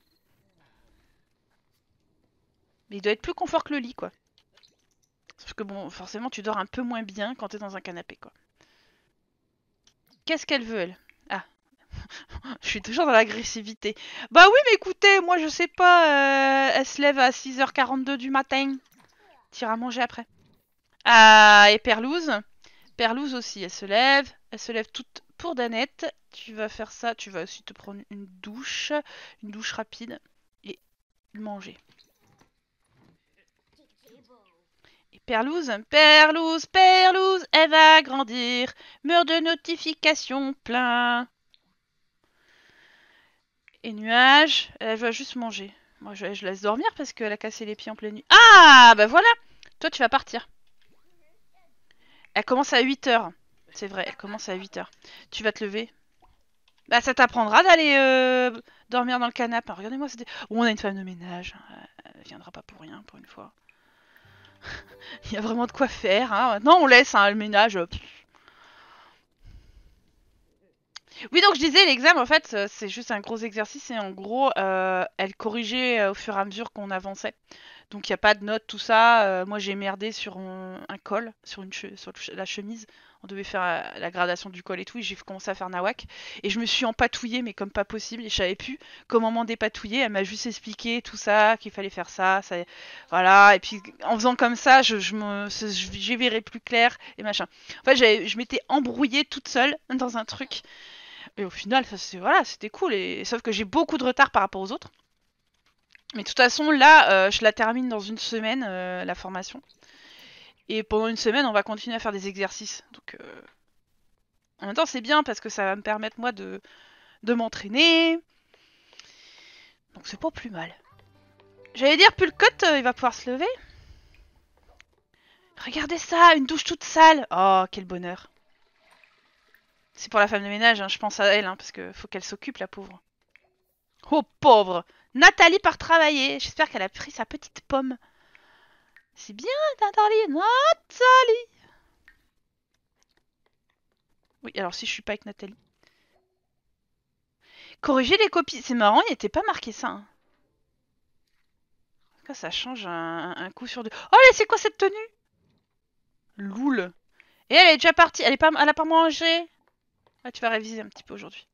Mais il doit être plus confort que le lit, quoi. Sauf que bon, forcément, tu dors un peu moins bien quand t'es dans un canapé, quoi. Qu'est-ce qu'elle veut, elle? Ah. Je suis toujours dans l'agressivité. Bah oui, mais écoutez, moi, je sais pas, euh, elle se lève à six heures quarante-deux du matin. T'iras manger après. Ah, et Perlouse. Perlouse aussi, elle se lève. Elle se lève toute pour Danette. Tu vas faire ça, tu vas aussi te prendre une douche. Une douche rapide. Et manger. Et Perlouse, Perlouse, Perlouse, elle va grandir. Mur de notifications plein. Et Nuage, elle va juste manger. Moi, je, je laisse dormir parce qu'elle a cassé les pieds en pleine nuit. Ah, bah voilà. Toi, tu vas partir. Elle commence à huit heures. C'est vrai, elle commence à huit heures. Tu vas te lever. Bah, ça t'apprendra d'aller euh, dormir dans le canapé. Hein, regardez-moi, c'était... Oh, on a une femme de ménage. Elle viendra pas pour rien, pour une fois. Il y a vraiment de quoi faire. Hein. Maintenant, on laisse hein, le ménage. Oui, donc je disais, l'examen, en fait, c'est juste un gros exercice. Et en gros, euh, elle corrigeait au fur et à mesure qu'on avançait. Donc, il n'y a pas de notes, tout ça. Euh, moi, j'ai merdé sur un, un col, sur, une che sur la chemise. On devait faire la, la gradation du col et tout. Et j'ai commencé à faire nawak. Et je me suis empatouillée, mais comme pas possible. Et je savais plus comment m'en dépatouiller. Elle m'a juste expliqué tout ça, qu'il fallait faire ça, ça. Voilà. Et puis, en faisant comme ça, je, je me, j'y verrais plus clair et machin. En fait, je m'étais embrouillée toute seule dans un truc. Et au final, ça, c'est, voilà, c'était cool. Et, sauf que j'ai beaucoup de retard par rapport aux autres. Mais de toute façon, là, euh, je la termine dans une semaine, euh, la formation. Et pendant une semaine, on va continuer à faire des exercices. Donc, euh... en même temps, c'est bien parce que ça va me permettre, moi, de, de m'entraîner. Donc, c'est pas plus mal. J'allais dire, Pulcotte, euh, il va pouvoir se lever. Regardez ça, une douche toute sale. Oh, quel bonheur. C'est pour la femme de ménage, hein, je pense à elle, hein, parce qu'il faut qu'elle s'occupe, la pauvre. Oh, pauvre! Nathalie part travailler. J'espère qu'elle a pris sa petite pomme. C'est bien, Nathalie. Nathalie. Oui, alors si je suis pas avec Nathalie. Corriger les copies. C'est marrant, il n'était pas marqué ça. Hein. Ça change un, un coup sur deux. Oh, là, c'est quoi cette tenue? Loul. Et elle est déjà partie. Elle, est pas, elle a pas mangé. Ah, tu vas réviser un petit peu aujourd'hui.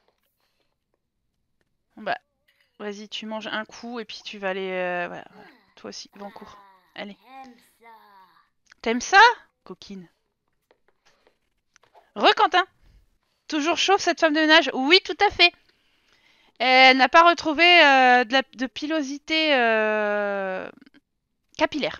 Bon, bah, vas-y, tu manges un coup et puis tu vas aller... Euh, voilà, voilà. Toi aussi, va en cours. Allez. T'aimes ça? Coquine. Re-Quentin. Toujours chauve cette femme de ménage? Oui, tout à fait. Elle n'a pas retrouvé euh, de, la, de pilosité euh, capillaire.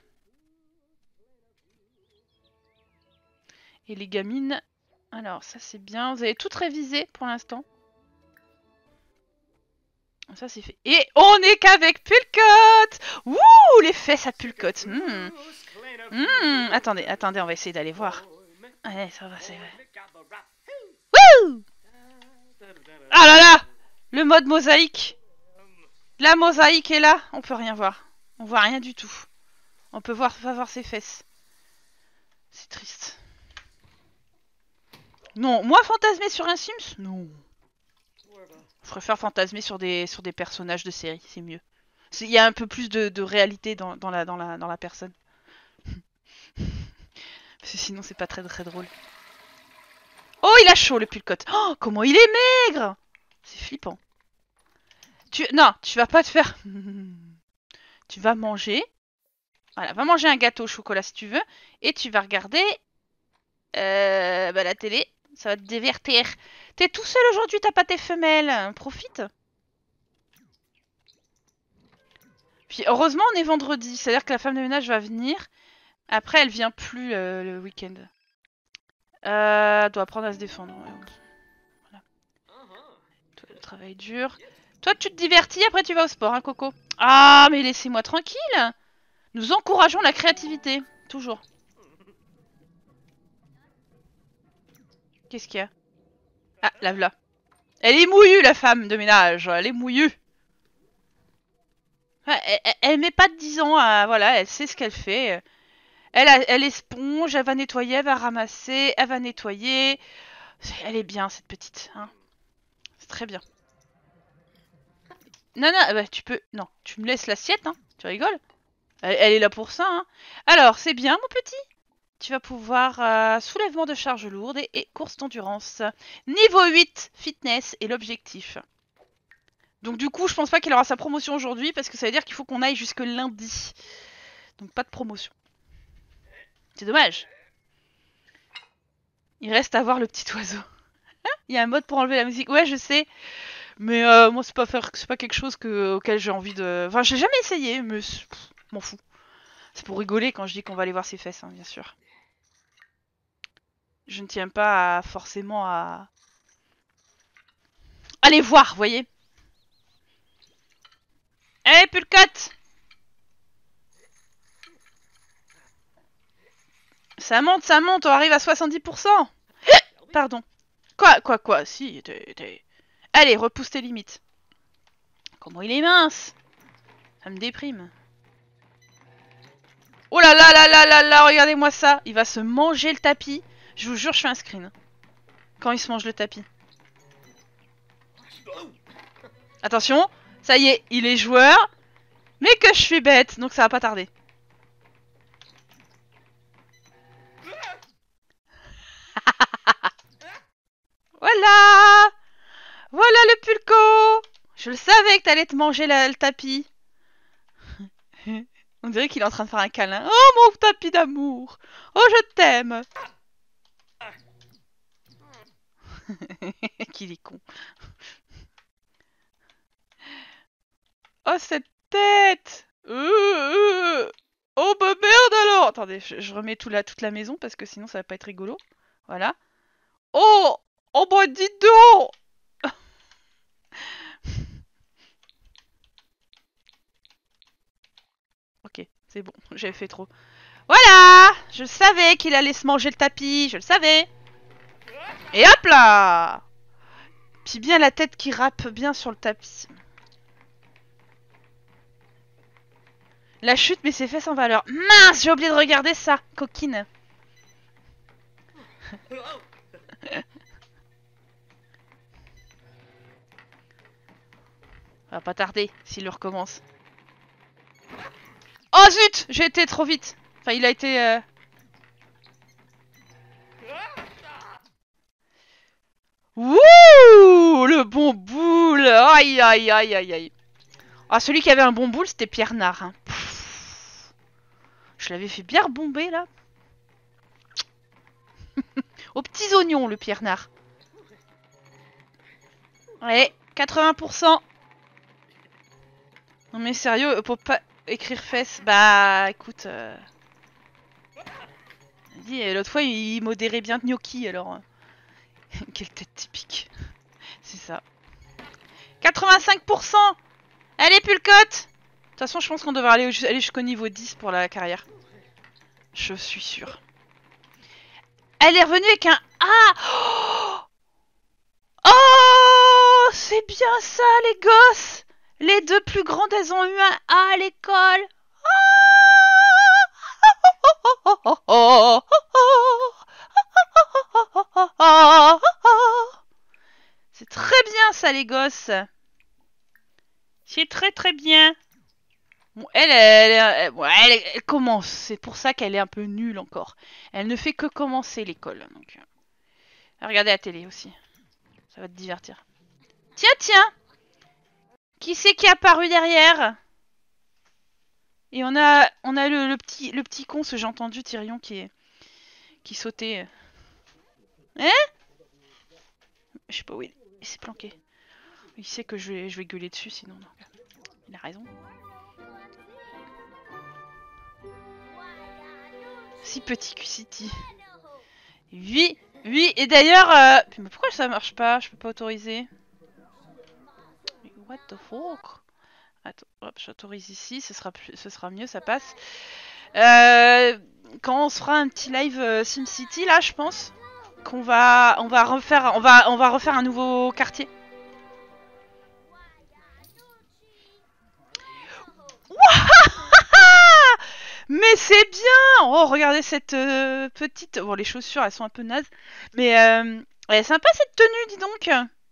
Et les gamines... Alors, ça c'est bien. Vous avez toutes révisé pour l'instant. Ça c'est fait. Et on est qu'avec Pulcotte. Wouh, les fesses à Pulcotte. Mmh. Mmh. Attendez, attendez, on va essayer d'aller voir. Allez, ça va, c'est vrai. Wouh. Ah là là, le mode mosaïque. La mosaïque est là, on peut rien voir. On voit rien du tout. On peut voir, pas voir ses fesses. C'est triste. Non, moi fantasmer sur un Sims? Non. Je préfère fantasmer sur des, sur des personnages de série, c'est mieux. Il y a un peu plus de, de réalité dans, dans, la, dans, la, dans la personne. Parce que sinon c'est pas très très drôle. Oh, il a chaud le Pulcotte. Oh, comment il est maigre. C'est flippant. Tu, non, tu vas pas te faire... Tu vas manger. Voilà, va manger un gâteau au chocolat si tu veux. Et tu vas regarder euh, bah, la télé. Ça va te divertir. T'es tout seul aujourd'hui, t'as pas tes femelles. Profite. Puis heureusement, on est vendredi. C'est-à-dire que la femme de ménage va venir. Après, elle vient plus euh, le week-end. Euh, elle doit apprendre à se défendre. Voilà. Toi, le travail dur. Toi, tu te divertis, après tu vas au sport, hein, Coco. Ah, mais laissez-moi tranquille. Nous encourageons la créativité. Toujours. Qu'est-ce qu'il y a? Ah, lave-la. Elle est mouillue, la femme de ménage. Elle est mouillue. Ouais, elle, elle, elle met pas de dix ans à... Voilà, elle sait ce qu'elle fait. Elle, a, elle esponge, elle va nettoyer, elle va ramasser, elle va nettoyer. Elle est bien, cette petite. Hein. C'est très bien. Non, non, bah, tu peux... Non, tu me laisses l'assiette, hein. Tu rigoles? elle, elle est là pour ça, hein. Alors, c'est bien, mon petit. Tu vas pouvoir euh, soulèvement de charge lourde et, et course d'endurance. Niveau huit, fitness est l'objectif. Donc du coup, je pense pas qu'il aura sa promotion aujourd'hui parce que ça veut dire qu'il faut qu'on aille jusque lundi. Donc pas de promotion. C'est dommage. Il reste à voir le petit oiseau. Il y a un mode pour enlever la musique. Ouais, je sais. Mais euh, moi, c'est pas faire, c'est pas quelque chose que, auquel j'ai envie de... Enfin, j'ai jamais essayé, mais m'en fous. C'est pour rigoler quand je dis qu'on va aller voir ses fesses, hein, bien sûr. Je ne tiens pas à, forcément à... Allez voir, vous voyez. Eh, hey, Pulcotte! Ça monte, ça monte, on arrive à soixante-dix pour cent. Pardon. Quoi, quoi, quoi? Si, t'es... t'es... Allez, repousse tes limites. Comment il est mince. Ça me déprime. Oh là là là là là là, regardez-moi ça. Il va se manger le tapis. Je vous jure, je fais un screen. Quand il se mange le tapis. Attention, ça y est, il est joueur. Mais que je suis bête, donc ça va pas tarder. Voilà. Voilà le Pulco. Je le savais que t'allais te manger la, le tapis. On dirait qu'il est en train de faire un câlin. Oh mon tapis d'amour. Oh je t'aime. Qu'il est con. Oh cette tête. euh, euh. Oh bah merde alors. Attendez, je, je remets tout la, toute la maison parce que sinon ça va pas être rigolo. Voilà. Oh. Oh bah dis donc. Ok, c'est bon, j'avais fait trop. Voilà. Je savais qu'il allait se manger le tapis, je le savais. Et hop là. Puis bien la tête qui râpe bien sur le tapis. La chute met ses fesses en valeur. Mince, j'ai oublié de regarder ça, coquine. Va pas tarder s'il le recommence. Oh zut, j'ai été trop vite. Enfin, il a été... Euh... Wouh, le bon boule. Aïe, aïe, aïe, aïe, aïe. Ah, celui qui avait un bon boule, c'était Pierre Nard. Hein. Je l'avais fait bien rebomber, là. Aux petits oignons, le Pierre Nard. Ouais, quatre-vingts pour cent. Non mais sérieux, pour pas écrire fesses, bah écoute... Euh... L'autre fois, il modérait bien gnocchi, alors... Quelle tête typique. C'est ça. quatre-vingt-cinq pour cent. Allez, Pulcotte. De toute façon, je pense qu'on devrait aller, aller jusqu'au niveau dix pour la carrière. Je suis sûre. Elle est revenue avec un A. Oh, oh, c'est bien ça, les gosses. Les deux plus grandes, elles ont eu un A à l'école. C'est très bien ça, les gosses. C'est très très bien. Bon, elle, elle, elle, elle, elle, elle commence. C'est pour ça qu'elle est un peu nulle encore. Elle ne fait que commencer l'école. Donc, regardez la télé aussi. Ça va te divertir. Tiens, tiens. Qui c'est qui est apparu derrière? Et on a, on a le, le petit, le petit con, ce j'ai entendu Tyrion qui est, qui sautait. Hein? Je sais pas où il, il s'est planqué. Il sait que je vais, je vais gueuler dessus sinon. Donc, il a raison. Si petit Q-City. Oui, oui. Et d'ailleurs, euh... mais pourquoi ça marche pas? Je peux pas autoriser. What the fuck? Attends, hop, j'autorise ici, ce sera, plus, ce sera mieux, ça passe. Euh, quand on se fera un petit live euh, SimCity, là, je pense qu'on va, on va refaire, on va, on va refaire un nouveau quartier. Mais c'est bien! Oh, regardez cette euh, petite... Bon, les chaussures, elles sont un peu nazes. Mais euh, elle est sympa, cette tenue, dis donc!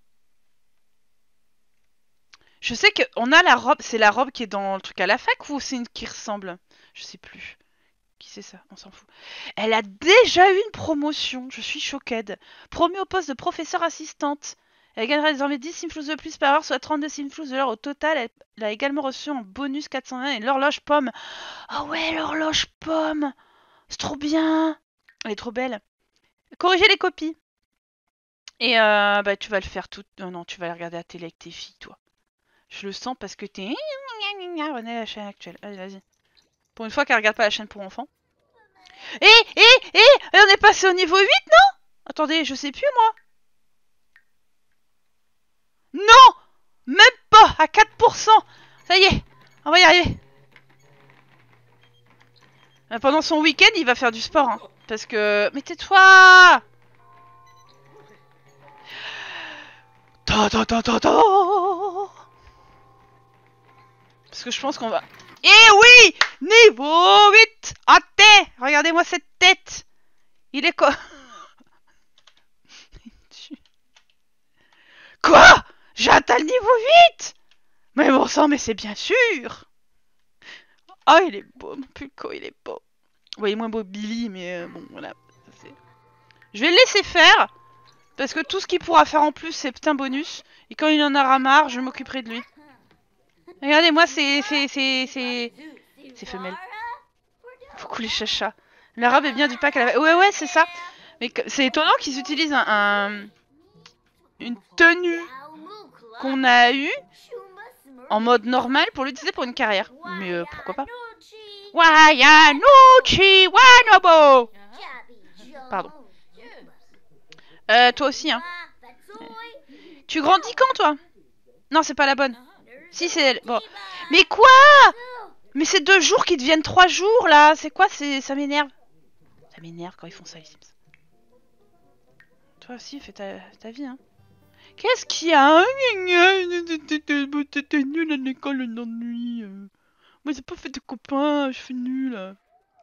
Je sais qu'on a la robe... C'est la robe qui est dans le truc à la fac ou c'est une qui ressemble? Je sais plus. Qui c'est ça? On s'en fout. Elle a déjà eu une promotion. Je suis choquée. Promue au poste de professeur assistante. Elle gagnera désormais dix simflouz de plus par heure, soit trente-deux simflouz de l'heure au total. Elle a également reçu en bonus quatre cent vingt et l'horloge pomme. Ah oh ouais, l'horloge pomme. C'est trop bien. Elle est trop belle. Corriger les copies. Et euh, bah tu vas le faire tout... Non, non, tu vas regarder la télé avec tes filles, toi. Je le sens parce que t'es... On est à la chaîne actuelle. Allez, vas-y. Pour une fois qu'elle regarde pas la chaîne pour enfants. Eh, eh, eh, on est passé au niveau huit, non? Attendez, je sais plus, moi. Non! Même pas! À quatre pour cent! Ça y est, on va y arriver. Pendant son week-end, il va faire du sport. Hein, parce que... Mais tais-toi! Ta ta ta ta ta! Parce que je pense qu'on va... Eh oui! Niveau huit! Ah, tête! Regardez-moi cette tête! Il est quoi? Quoi? J'ai atteint le niveau huit! Mais bon sang, mais c'est bien sûr! Oh, il est beau, mon Pulco, il est beau. Ouais, il est moins beau Billy, mais euh, bon, voilà. Je vais le laisser faire, parce que tout ce qu'il pourra faire en plus, c'est putain bonus. Et quand il en aura marre, je m'occuperai de lui. Regardez, moi, c'est... c'est... c'est... c'est... c'est femelle. Beaucoup les chachas. La robe est bien du pack à la... Ouais, ouais, c'est ça. Mais c'est étonnant qu'ils utilisent un... un... une tenue qu'on a eue en mode normal pour l'utiliser pour une carrière. Mais euh, pourquoi pas? Wayanuchi Wanobo. Pardon. Euh, toi aussi, hein. Tu grandis quand, toi? Non, c'est pas la bonne. Si, c'est elle. Bon. Mais quoi? Mais c'est deux jours qui deviennent trois jours, là. C'est quoi? C'est... Ça m'énerve. Ça m'énerve quand ils font ça, les Sims. Toi aussi, fais ta, ta vie, hein. Qu'est-ce qu'il y a? T'étais nul à l'école, un ennui. Moi, j'ai pas fait de copains, je suis nul.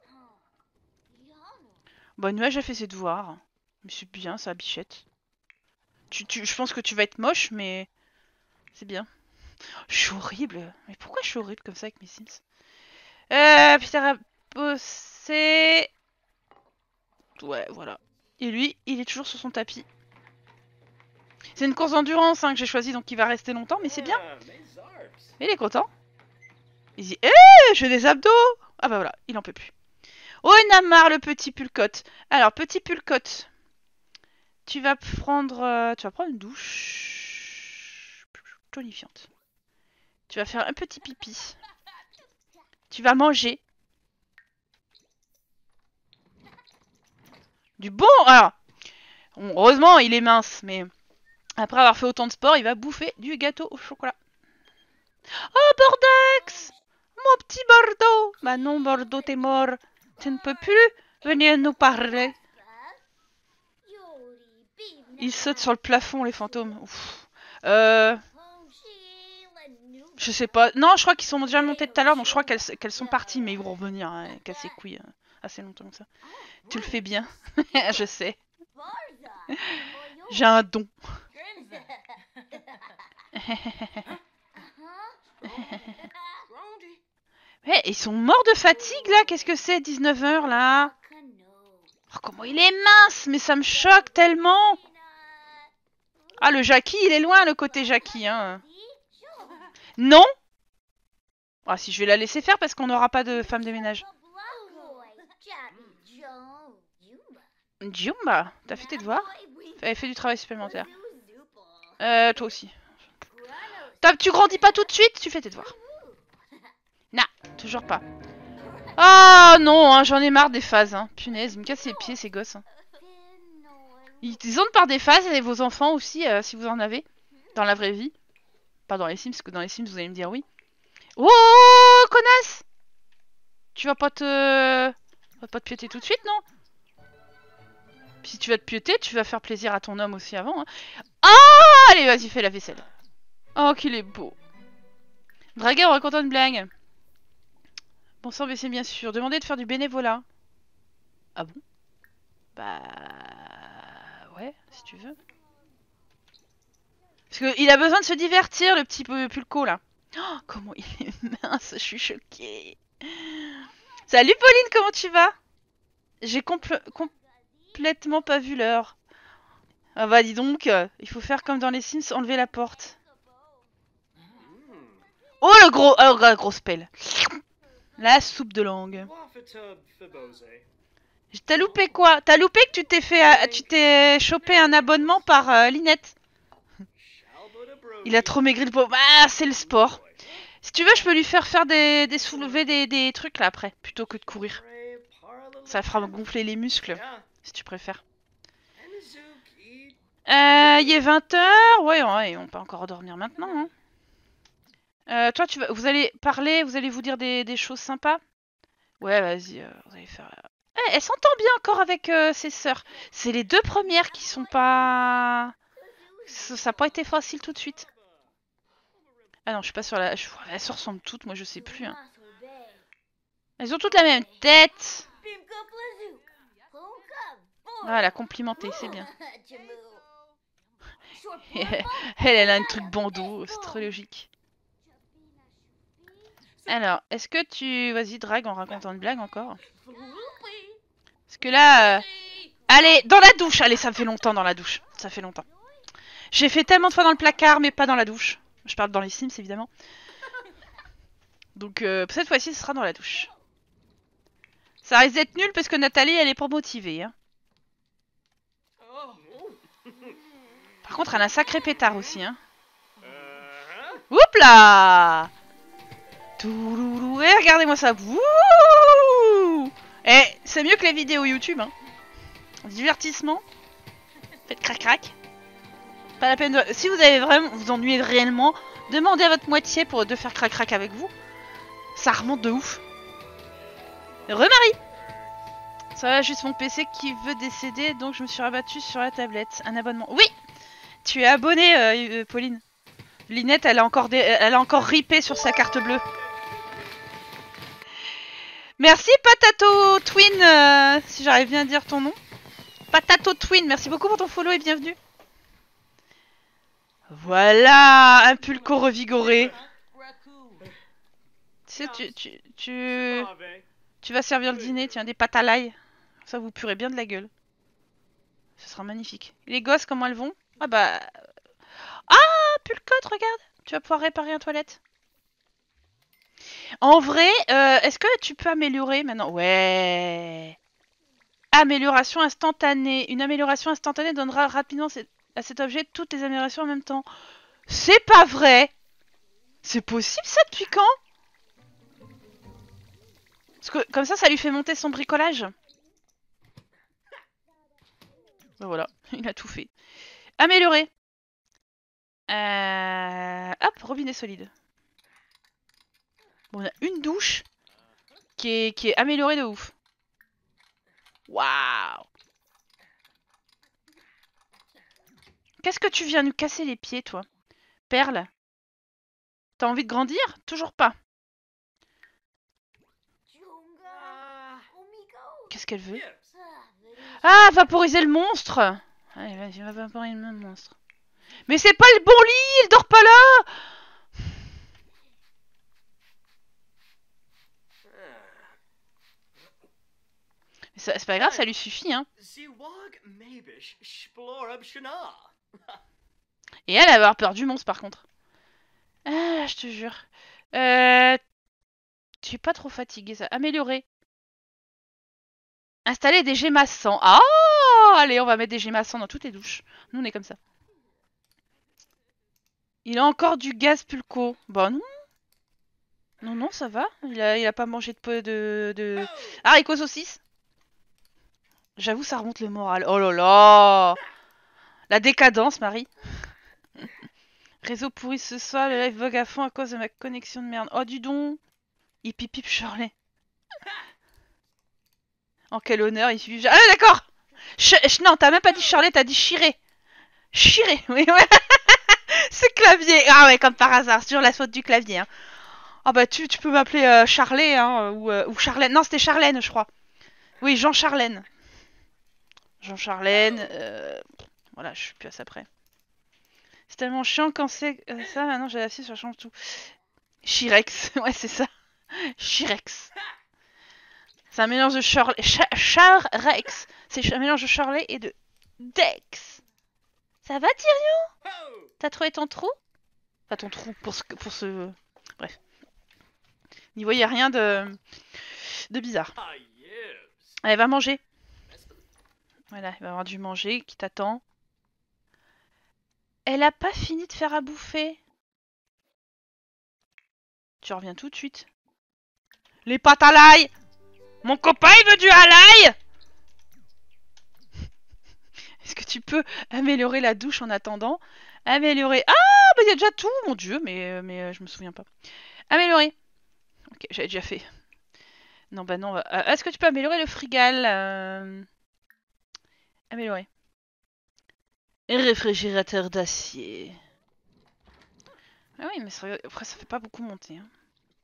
Bon, Nuage a fait ses devoirs. Mais c'est bien, ça, bichette. Tu, tu, je pense que tu vas être moche, mais c'est bien. Je suis horrible. Mais pourquoi je suis horrible comme ça avec mes Sims? Euh, Peter a bossé. Ouais, voilà. Et lui, il est toujours sur son tapis. C'est une course d'endurance hein, que j'ai choisi, donc il va rester longtemps, mais c'est bien. Il est content. Il dit, hé, hey, je fais des abdos. Ah bah voilà, il en peut plus. Oh, il en a marre, le petit Pulcotte. Alors, petit Pulcotte, tu vas prendre, euh, tu vas prendre une douche tonifiante. Tu vas faire un petit pipi. Tu vas manger. Du bon, alors, heureusement, il est mince, mais Après avoir fait autant de sport, il va bouffer du gâteau au chocolat. Oh, Bordeaux! Mon petit Bordeaux! Bah non, Bordeaux, t'es mort. Tu ne peux plus venir nous parler. Ils sautent sur le plafond, les fantômes. Ouf. Euh... Je sais pas. Non, je crois qu'ils sont déjà montés tout à l'heure, donc je crois qu'elles qu'elles sont parties, mais ils vont revenir, hein, casser les couilles, hein, assez longtemps que ça. Tu le fais bien. Je sais. J'ai un don. Ouais, ils sont morts de fatigue là. Qu'est-ce que c'est, dix-neuf heures là? Oh, comment il est mince, mais ça me choque tellement. Ah, le Jackie, il est loin, le côté Jackie, hein. Non. Ah, si je vais la laisser faire parce qu'on n'aura pas de femme de ménage. Jumba, t'as fait tes devoirs? Elle fait du travail supplémentaire. Euh, toi aussi. Tu grandis pas tout de suite, tu fais tes devoirs. Non, toujours pas. Oh non, hein, j'en ai marre des phases. Hein. Punaise, ils me cassent les pieds ces gosses. Hein. Ils entrent par des phases, et vos enfants aussi, euh, si vous en avez, dans la vraie vie. Pas dans les Sims, parce que dans les Sims, vous allez me dire oui. Oh, connasse! Tu vas pas te... Tu vas pas te piéter tout de suite, non? Puis si tu vas te piéter, tu vas faire plaisir à ton homme aussi avant. Hein. Oh, allez, vas-y, fais la vaisselle. Oh, qu'il est beau. Draguer, on raconte une blague. Bonsoir, mais c'est bien sûr. Demandez de faire du bénévolat. Ah bon? Bah... Ouais, si tu veux. Parce qu'il a besoin de se divertir, le petit pulco, là. Oh, comment il est mince, je suis choquée. Salut Pauline, comment tu vas? J'ai compl complètement pas vu l'heure. Ah bah dis donc, euh, il faut faire comme dans les Sims, enlever la porte. Oh le gros... Oh la grosse pelle. La soupe de langue. T'as loupé quoi? T'as loupé que tu t'es fait... Euh, tu t'es chopé un abonnement par euh, Linette. Il a trop maigri le pauvre. Ah, c'est le sport. Si tu veux, je peux lui faire faire des, des soulevés, des, des trucs là après, plutôt que de courir. Ça fera gonfler les muscles, si tu préfères. Euh, il est vingt heures. Ouais, ouais, on peut encore dormir maintenant. Hein. Euh, toi, tu vas, vous allez parler, vous allez vous dire des, des choses sympas. Ouais, vas-y, euh, vous allez faire... Eh, elle s'entend bien encore avec euh, ses sœurs. C'est les deux premières qui sont pas... Ça n'a pas été facile tout de suite. Ah non, je suis pas sur la... Elles se ressemblent toutes, moi je sais plus. Hein. Elles ont toutes la même tête. Voilà, complimenté, c'est bien. elle, elle a un truc bandeau, c'est très logique. Alors, est-ce que tu... Vas-y, drague en racontant une blague encore. Parce que là... Euh... Allez, dans la douche. Allez, ça me fait longtemps dans la douche. Ça fait longtemps. J'ai fait tellement de fois dans le placard, mais pas dans la douche. Je parle dans les Sims, évidemment. Donc, euh, cette fois-ci, ce sera dans la douche. Ça risque d'être nul parce que Nathalie, elle est pas motivée. Hein. Par contre, elle a un sacré pétard aussi. Hein. Oups là! Touloulou. Eh, regardez-moi ça. Eh, c'est mieux que les vidéos YouTube. Hein. Divertissement. Faites crac-crac. Pas la peine de... Si vous avez vraiment... Vous ennuyez réellement, demandez à votre moitié pour de faire crac-crac avec vous. Ça remonte de ouf. Remarie. Ça va, juste mon P C qui veut décéder, donc je me suis rabattue sur la tablette. Un abonnement. Oui! Tu es abonnée, euh, euh, Pauline. Linette, elle a encore, des... elle a encore ripé sur sa carte bleue. Merci Patato Twin, euh, si j'arrive bien à dire ton nom. Patato Twin, merci beaucoup pour ton follow et bienvenue. Voilà, un pulco revigoré. Tu sais, tu, tu, tu, tu vas servir le dîner, tiens, des pâtes à l'ail. Ça vous purez bien de la gueule. Ce sera magnifique. Et les gosses, comment elles vont? Ah bah... Ah, Pulcote, regarde. Tu vas pouvoir réparer un toilette. En vrai, euh, est-ce que tu peux améliorer maintenant? Ouais. Amélioration instantanée. Une amélioration instantanée donnera rapidement à cet objet toutes les améliorations en même temps. C'est pas vrai. C'est possible ça depuis quand? Parce que comme ça, ça lui fait monter son bricolage. Ben voilà, il a tout fait. Améliorer. Euh... Hop, robinet solide. Bon, on a une douche qui est, qui est améliorée de ouf. Waouh! Qu'est-ce que tu viens nous casser les pieds, toi? Perle? T'as envie de grandir? Toujours pas. Qu'est-ce qu'elle veut? Ah, vaporiser le monstre! Allez, vas-y, on va vaporiser le monstre. Mais c'est pas le bon lit! Il dort pas là! C'est pas grave, ça lui suffit, hein. Et elle, elle va avoir peur du monstre, par contre. Ah, je te jure. Euh... Tu es pas trop fatigué, ça. Améliorer. Installer des gémassants. Ah! Allez, on va mettre des gémassants dans toutes les douches. Nous, on est comme ça. Il a encore du gaz pulco. Bah non. Non, non, ça va. Il a, il a pas mangé de peu de, de... haricots saucisses. J'avoue, ça remonte le moral. Oh là là! La décadence, Marie. Réseau pourri ce soir, le live bug à fond à cause de ma connexion de merde. Oh, du don! Hip hip hip Shirley. En quel honneur, il suffit... Ah, d'accord! Ch non, t'as même pas dit Shirley, t'as dit Chiré. Chiré, oui, ouais. Ce clavier. Ah ouais, comme par hasard, sur la faute du clavier. Hein. Ah bah, tu, tu peux m'appeler euh, Charlet, hein, ou, euh, ou Charlène. Non, c'était Charlène, je crois. Oui, Jean Charlène. Jean Charlène. Euh... Voilà, je suis plus à ça près. C'est tellement chiant quand c'est euh, ça. Maintenant, j'ai assis, ça change tout. Chirex. Ouais, c'est ça. Chirex. C'est un mélange de Charlet. Char-Rex. C'est un mélange de Charlet et de Dex. Ça va, Tyrion? T'as trouvé ton trou? Enfin, ton trou pour ce... Pour ce... Bref. N'y voyez rien de... de bizarre. Allez, va manger. Voilà, il va avoir dû manger, qui t'attend. Elle a pas fini de faire à bouffer. Tu reviens tout de suite. Les pâtes à l'ail! Mon copain, il veut du à l'ail! Est-ce que tu peux améliorer la douche en attendant? Améliorer... Ah, bah il y a déjà tout, mon dieu, mais, mais euh, je me souviens pas. Améliorer. Ok, j'avais déjà fait. Non, bah non. Euh, Est-ce que tu peux améliorer le frigal? euh... Améliorer. Réfrigérateur d'acier. Ah oui, mais ça, après, ça fait pas beaucoup monter. Hein.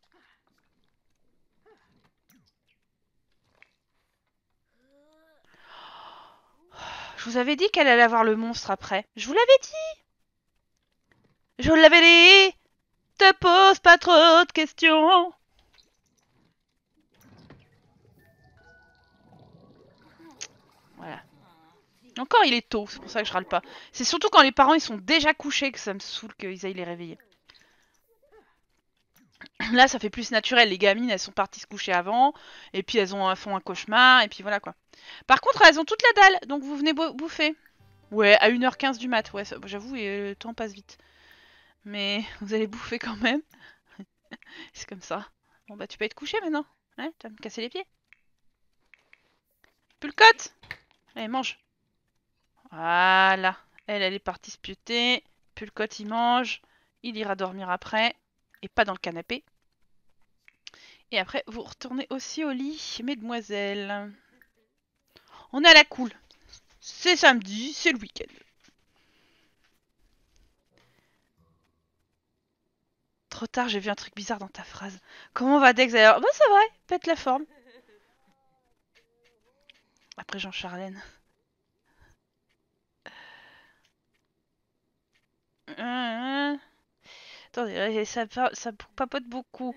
Je vous avais dit qu'elle allait avoir le monstre après. Je vous l'avais dit. Je vous l'avais dit. Te pose pas trop de questions. Voilà. Encore, il est tôt, c'est pour ça que je râle pas. C'est surtout quand les parents ils sont déjà couchés que ça me saoule qu'ils aillent les réveiller. Là, ça fait plus naturel. Les gamines, elles sont parties se coucher avant, et puis elles ont font un cauchemar, et puis voilà quoi. Par contre, elles ont toute la dalle, donc vous venez bouffer. Ouais, à une heure quinze du mat, ouais, j'avoue, le temps passe vite. Mais vous allez bouffer quand même. C'est comme ça. Bon bah, tu peux être couché maintenant. Ouais, tu vas me casser les pieds. Pulcotte! Allez, mange. Voilà. Elle, elle est partie se pieuter. Pulcotte, il mange. Il ira dormir après. Et pas dans le canapé. Et après, vous retournez aussi au lit, mesdemoiselles. On est à la cool. C'est samedi, c'est le week-end. Trop tard, j'ai vu un truc bizarre dans ta phrase. Comment va Dex d'ailleurs? Bah ça va, pète la forme. Après Jean Charlène. Euh... Attendez, ça, ça papote beaucoup.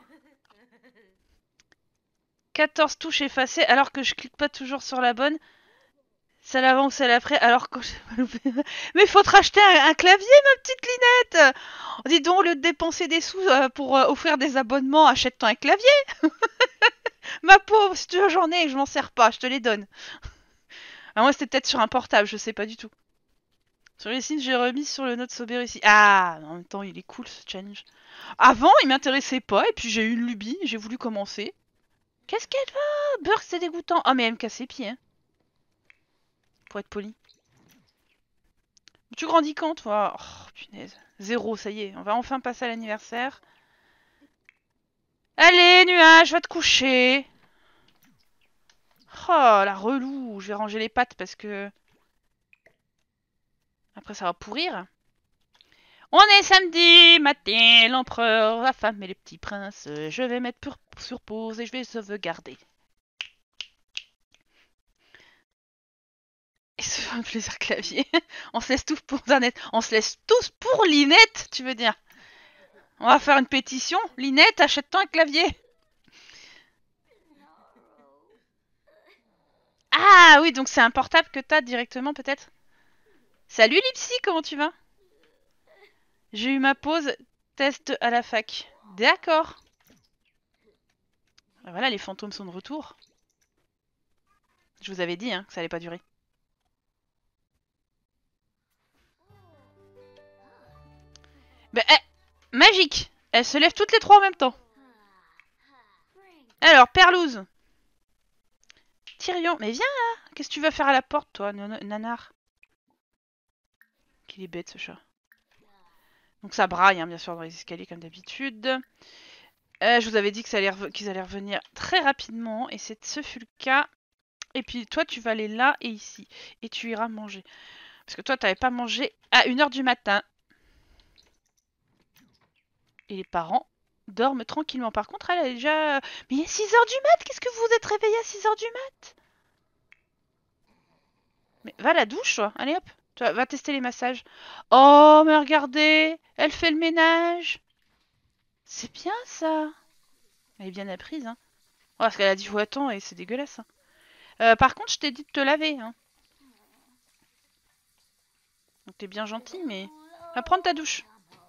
quatorze touches effacées alors que je clique pas toujours sur la bonne. Celle avant ou celle après alors que mais faut te racheter un, un clavier, ma petite Linette. Oh, dis donc, au lieu de dépenser des sous euh, pour euh, offrir des abonnements, achète-toi un clavier. Ma pauvre, si tu veux j'en ai et je m'en sers pas, je te les donne. Ah, moi c'était peut-être sur un portable, je sais pas du tout. Sur les signes, j'ai remis sur le Note Sober ici. Ah, en même temps, il est cool ce challenge. Avant, il m'intéressait pas et puis j'ai eu une lubie, j'ai voulu commencer. Qu'est-ce qu'elle va? Burk, c'est dégoûtant. Ah, mais elle me casse les pieds, hein. Pour être poli. tu grandis quand, toi? Oh, punaise. Zéro, ça y est. On va enfin passer à l'anniversaire. Allez, nuage, va te coucher. Oh, la relou. Je vais ranger les pattes parce que... Après, ça va pourrir. On est samedi matin, l'empereur, la femme et les petits princes. Je vais mettre sur, sur pause et je vais sauvegarder. Et ce un plaisir clavier. On se laisse tous pour Zanette. On se laisse tous pour Linette, tu veux dire? On va faire une pétition. Linette, achète-toi un clavier. Ah oui, donc c'est un portable que t'as directement peut-être. Salut Lipsy, comment tu vas? J'ai eu ma pause test à la fac. D'accord. Voilà, les fantômes sont de retour. Je vous avais dit hein, que ça allait pas durer. Bah, eh, magique. Elles se lèvent toutes les trois en même temps. Alors, Perlouse. Tyrion, mais viens là. Qu'est-ce que tu vas faire à la porte, toi, nanar? Qu'il est bête, ce chat. Donc ça braille, hein, bien sûr, dans les escaliers, comme d'habitude. Euh, je vous avais dit qu'ils allaient, allaient revenir très rapidement, et ce fut le cas. Et puis toi, tu vas aller là et ici. Et tu iras manger. Parce que toi, tu n'avais pas mangé à une heure du matin. Et les parents dorment tranquillement. Par contre, elle est déjà... Mais il est six heures du mat. Qu'est-ce que vous vous êtes réveillé à six heures du mat? Mais va à la douche, toi. Allez, hop. Tu vas, va tester les massages. Oh, mais regardez. Elle fait le ménage. C'est bien, ça. Elle est bien apprise, hein. Oh, parce qu'elle a dit, faut attendre et c'est dégueulasse, hein. Euh, par contre, je t'ai dit de te laver, hein. Donc t'es bien gentil, mais... Va prendre ta douche.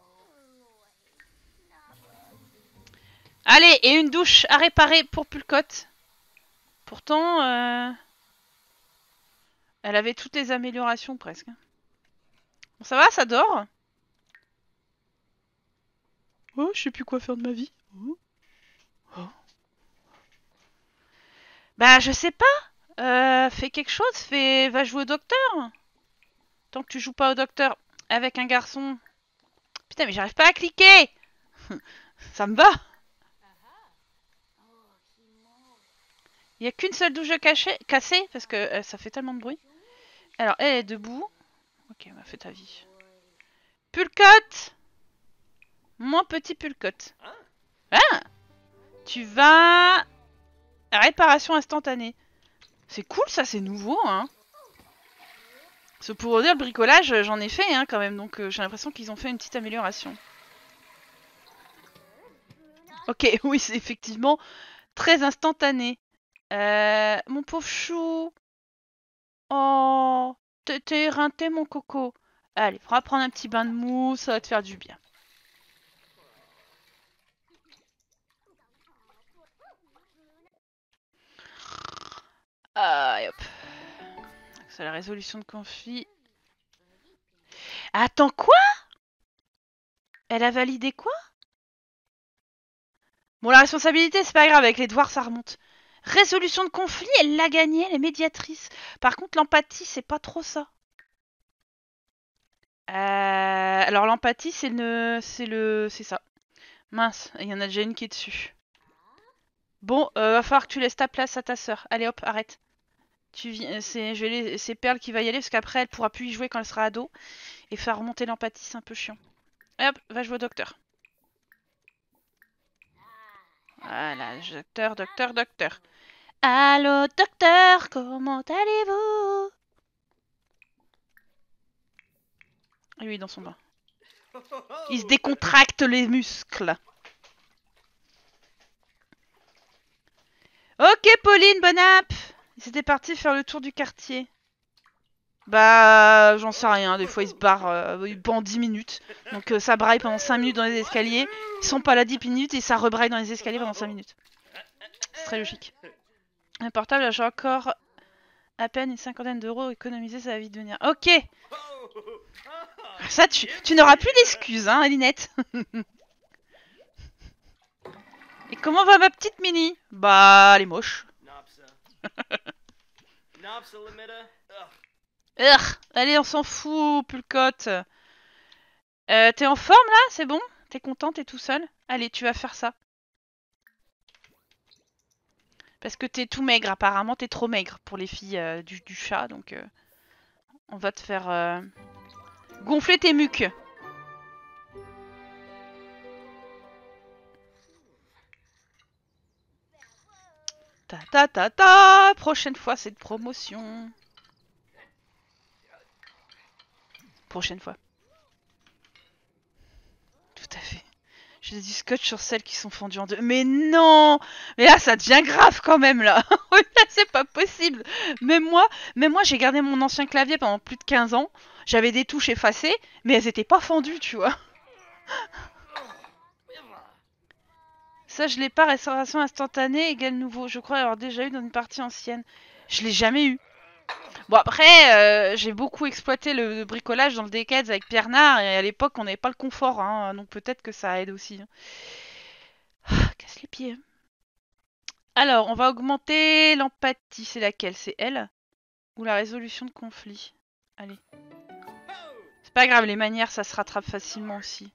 Allez, et une douche à réparer pour Pulcotte. Pourtant, euh... elle avait toutes les améliorations presque. Bon, ça va, ça dort? Oh, je sais plus quoi faire de ma vie. Oh. Oh. Bah, je sais pas. Euh, fais quelque chose, fais... va jouer au docteur. Tant que tu joues pas au docteur avec un garçon. Putain, mais j'arrive pas à cliquer. Ça me va. Il n'y a qu'une seule douche cachée, cassée, parce que euh, ça fait tellement de bruit. Alors, elle est debout. Ok, bah fais ta vie. Pulcotte! Mon petit Pulcotte. Ah! Tu vas... Réparation instantanée. C'est cool, ça, c'est nouveau, hein. Parce que pour dire le bricolage, j'en ai fait, hein, quand même. Donc, euh, j'ai l'impression qu'ils ont fait une petite amélioration. Ok, oui, c'est effectivement très instantané. Euh, mon pauvre chou. Oh, t'es éreinté, mon coco. Allez, on va prendre un petit bain de mousse, ça va te faire du bien. Ah, et hop. C'est la résolution de conflit. Attends, quoi? Elle a validé quoi? Bon, la responsabilité, c'est pas grave, avec les devoirs, ça remonte. Résolution de conflit, elle l'a gagnée, elle est médiatrice. Par contre, l'empathie, c'est pas trop ça. Euh, alors, l'empathie, c'est le... C'est le... C'est ça. Mince, il y en a déjà une qui est dessus. Bon, euh, va falloir que tu laisses ta place à ta sœur. Allez, hop, arrête. Tu viens, c'est, je vais c'est Perle qui va y aller parce qu'après elle pourra plus y jouer quand elle sera ado et faire remonter l'empathie, c'est un peu chiant. Allez, hop, va jouer au docteur. Voilà, docteur, docteur, docteur. Allô, docteur, comment allez-vous? Et lui dans son bain. Il se décontracte les muscles. Ok, Pauline, bonne app. C'était parti faire le tour du quartier. Bah, j'en sais rien. Des fois, ils se barrent euh, pendant dix minutes. Donc, euh, ça braille pendant cinq minutes dans les escaliers. Ils sont pas là dix minutes et ça rebraille dans les escaliers pendant cinq minutes. C'est très logique. Un portable, j'ai encore à peine une cinquantaine d'euros économisés, ça va vite venir. Ok. Ça, tu, tu n'auras plus d'excuses, hein, Alinette. Et comment va ma petite Mini? Bah, elle est moche. Urgh, allez, on s'en fout, Pulcotte. Euh, T'es en forme là? C'est bon? T'es content? T'es tout seul? Allez, tu vas faire ça. Parce que t'es tout maigre, apparemment t'es trop maigre pour les filles euh, du, du chat, donc euh, on va te faire euh, gonfler tes muques. Ta ta ta ta! Prochaine fois c'est de promotion. Prochaine fois. Tout à fait. J'ai du scotch sur celles qui sont fendues en deux. Mais non! Mais là, ça devient grave quand même, là. Là, c'est pas possible. Même moi, même moi, j'ai gardé mon ancien clavier pendant plus de quinze ans. J'avais des touches effacées, mais elles étaient pas fendues, tu vois. Ça, je l'ai pas. Restauration instantanée égale nouveau. Je crois avoir déjà eu dans une partie ancienne. Je l'ai jamais eu. Bon, après, euh, j'ai beaucoup exploité le, le bricolage dans le Decades avec Pierre Nard, et à l'époque, on n'avait pas le confort, hein, donc peut-être que ça aide aussi. Ah, casse les pieds. Alors, on va augmenter l'empathie. C'est laquelle? C'est elle? Ou la résolution de conflit? Allez. C'est pas grave, les manières, ça se rattrape facilement aussi.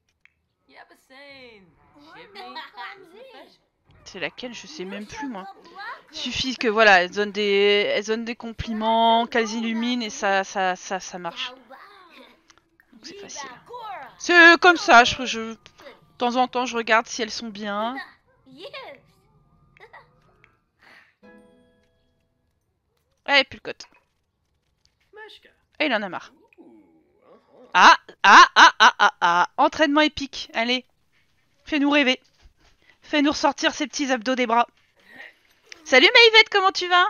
C'est laquelle? Je sais même plus, moi. Suffit que, voilà, elles donnent des, elles donnent des compliments, qu'elles illuminent, et ça, ça, ça, ça marche. Donc c'est facile. C'est comme ça, je, je, de temps en temps, je regarde si elles sont bien. Allez, Pulcotte. Et il en a marre. Ah, ah, ah, ah, ah, ah. Entraînement épique. Allez. Fais-nous rêver. Fais-nous ressortir ces petits abdos des bras. Salut Maïvette, comment tu vas?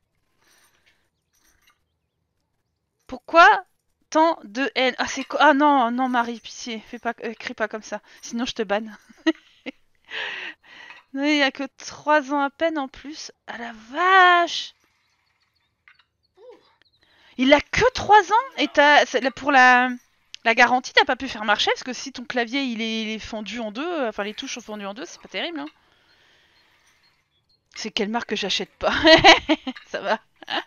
Pourquoi tant de haine? Ah, c'est quoi? Ah non, non, Marie, pitié. Fais pas, euh, crie pas comme ça. Sinon, je te banne. Non, il y a que trois ans à peine en plus. Ah la vache! Il a que trois ans? Et t'as, pour la, la garantie, t'as pas pu faire marcher? Parce que si ton clavier il est, il est fendu en deux, enfin les touches sont fendues en deux, c'est pas terrible, hein? C'est quelle marque que j'achète pas? Ça va.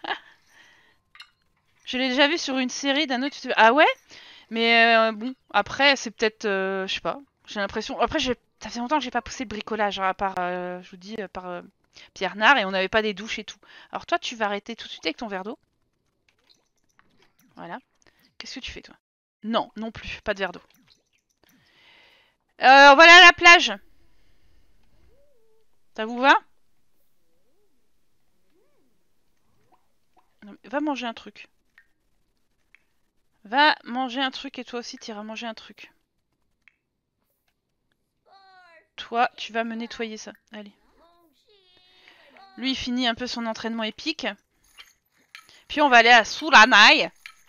Je l'ai déjà vu sur une série d'un autre. Ah ouais? Mais euh, bon, après, c'est peut-être. Euh, je sais pas. J'ai l'impression. Après, j'ai... ça fait longtemps que j'ai pas poussé le bricolage, hein, à part, euh, je vous dis, euh, par euh, Pierre Nard, et on n'avait pas des douches et tout. Alors toi, tu vas arrêter tout de suite avec ton verre d'eau. Voilà. Qu'est-ce que tu fais, toi? Non, non plus. Pas de verre d'eau. Euh, on va aller à la plage. Ça vous va? Non, va manger un truc. Va manger un truc et toi aussi, tu iras manger un truc. Toi, tu vas me nettoyer ça. Allez. Lui, il finit un peu son entraînement épique. Puis on va aller à Sulanai.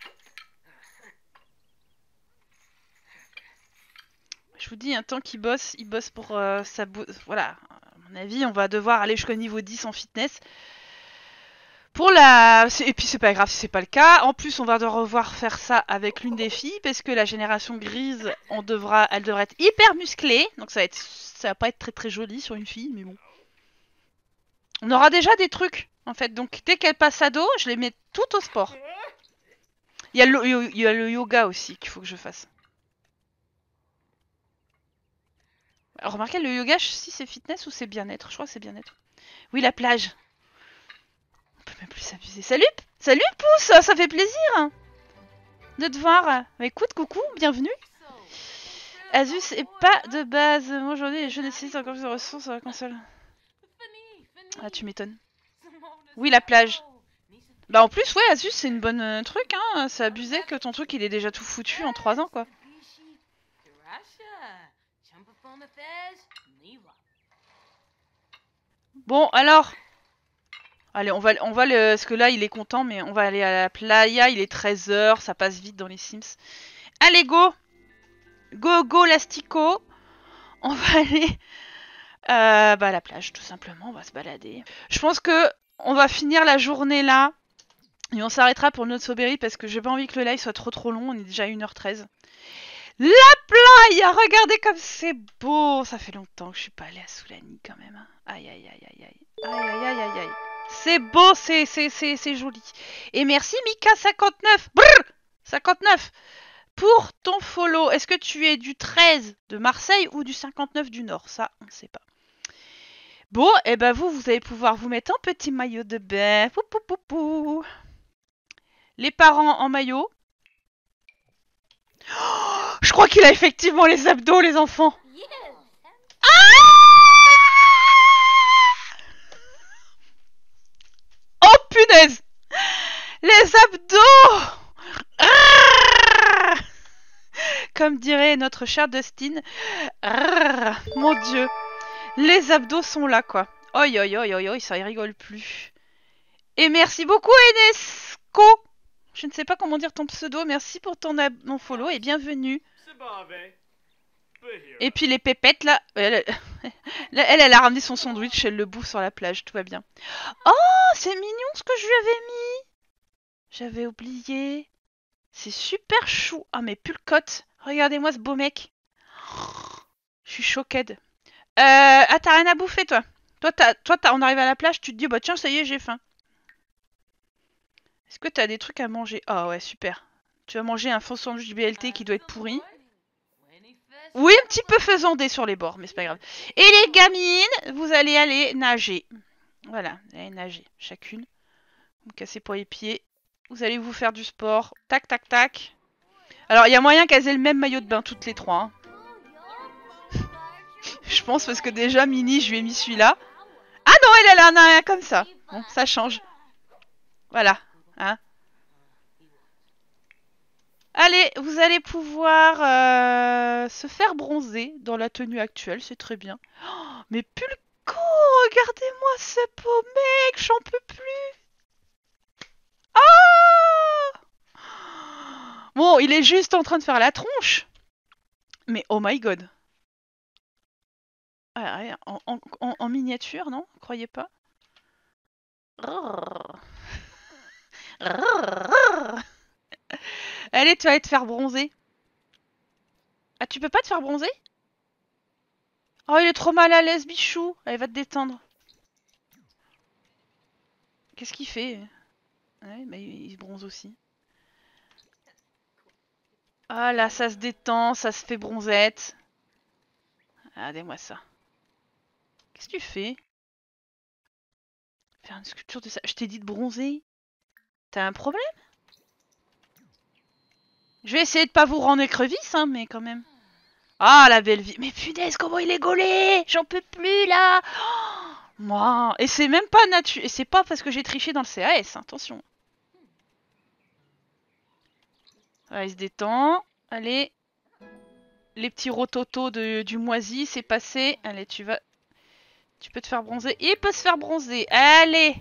Je vous dis, un temps qu'il bosse, il bosse pour euh, sa... Voilà. À mon avis, on va devoir aller jusqu'au niveau dix en fitness. Pour la... Et puis c'est pas grave si c'est pas le cas. En plus, on va devoir faire ça avec l'une des filles, parce que la génération grise, on devra... elle devrait être hyper musclée. Donc ça va être... ça va pas être très très joli sur une fille, mais bon. On aura déjà des trucs, en fait. Donc dès qu'elle passe à dos, je les mets tout au sport. Il y a le, il y a le yoga aussi qu'il faut que je fasse. Alors, remarquez, le yoga, si c'est fitness ou c'est bien-être? Je crois que c'est bien-être. Oui, la plage. On peut même plus s'abuser. Salut Salut Pouce, ça fait plaisir de te voir. Écoute, coucou, bienvenue. Asus est pas de base. Moi aujourd'hui, je nécessite encore plus de ressources sur la console. Ah, tu m'étonnes. Oui, la plage. Bah en plus, ouais, Asus c'est une bonne euh, truc, hein. C'est abusé que ton truc il est déjà tout foutu en trois ans, quoi. Bon, alors. Allez, on va, on va le... Parce que là, il est content, mais on va aller à la playa. Il est treize heures, ça passe vite dans les Sims. Allez, go! Go, go, l'astico! On va aller euh, bah, à la plage, tout simplement. On va se balader. Je pense que on va finir la journée là. Et on s'arrêtera pour notre Soberry parce que j'ai pas envie que le live soit trop trop long. On est déjà à une heure treize. La playa! Regardez comme c'est beau! Ça fait longtemps que je suis pas allée à Soulani quand même. Aïe aïe aïe aïe aïe. Aïe aïe aïe aïe aïe. C'est beau, c'est c'est joli. Et merci Mika cinquante-neuf. Brrr cinquante-neuf pour ton follow. Est-ce que tu es du treize de Marseille ou du cinquante-neuf du Nord? Ça, on ne sait pas. Bon, et eh ben vous, vous allez pouvoir vous mettre en petit maillot de bain. Pou, pou, pou, pou. Les parents en maillot. Oh, je crois qu'il a effectivement les abdos, les enfants. Ah oh punaise! Les abdos! Ah comme dirait notre cher Dustin. Ah mon dieu. Les abdos sont là, quoi. Oi, oi, oi, oi, oi, ça y rigole plus. Et merci beaucoup, Enesco. Je ne sais pas comment dire ton pseudo. Merci pour ton, ton follow et bienvenue. Et puis les pépettes, là. Elle, elle, elle a ramené son sandwich, elle le bouffe sur la plage, tout va bien. Oh, c'est mignon ce que je lui avais mis. J'avais oublié. C'est super chou. Ah, mais pulcotte. Regardez-moi ce beau mec. Je suis choquée. Euh, ah, t'as rien à bouffer, toi. Toi, t'as, toi t'as, on arrive à la plage, tu te dis, bah tiens, ça y est, j'ai faim. Est-ce que t'as des trucs à manger? Ah ouais, super. Tu vas manger un faux sandwich B L T qui doit être pourri. Oui, un petit peu faisandé sur les bords, mais c'est pas grave. Et les gamines, vous allez aller nager. Voilà, vous allez nager, chacune. Vous me cassez pas les pieds. Vous allez vous faire du sport. Tac, tac, tac. Alors, il y a moyen qu'elles aient le même maillot de bain, toutes les trois. Hein. Je pense parce que déjà, Mini, je lui ai mis celui-là. Ah non, elle, elle en a un comme ça. Bon, ça change. Voilà. Hein. Allez, vous allez pouvoir euh, se faire bronzer dans la tenue actuelle, c'est très bien. Oh, mais Pulco, regardez-moi ce beau mec, j'en peux plus. Oh bon, il est juste en train de faire la tronche. Mais oh my god. Ah, en, en, en, en miniature, non? Vous croyez pas? Allez, tu vas te faire bronzer. Ah, tu peux pas te faire bronzer? Oh, il est trop mal à l'aise, bichou. Allez, va te détendre. Qu'est-ce qu'il fait? Ouais, bah, il se bronze aussi. Ah là, ça se détend, ça se fait bronzette. Regardez-moi ça. Qu'est-ce que tu fais? Faire une sculpture de ça. Je t'ai dit de bronzer. T'as un problème? Je vais essayer de pas vous rendre écrevisse, hein, mais quand même. Ah, la belle vie. Mais punaise, comment il est gaulé! J'en peux plus, là! Oh, moi. Et c'est même pas naturel. Et c'est pas parce que j'ai triché dans le C A S, hein, attention. Voilà, il se détend. Allez. Les petits rototos de, du moisi, c'est passé. Allez, tu vas... Tu peux te faire bronzer. Il peut se faire bronzer. Allez!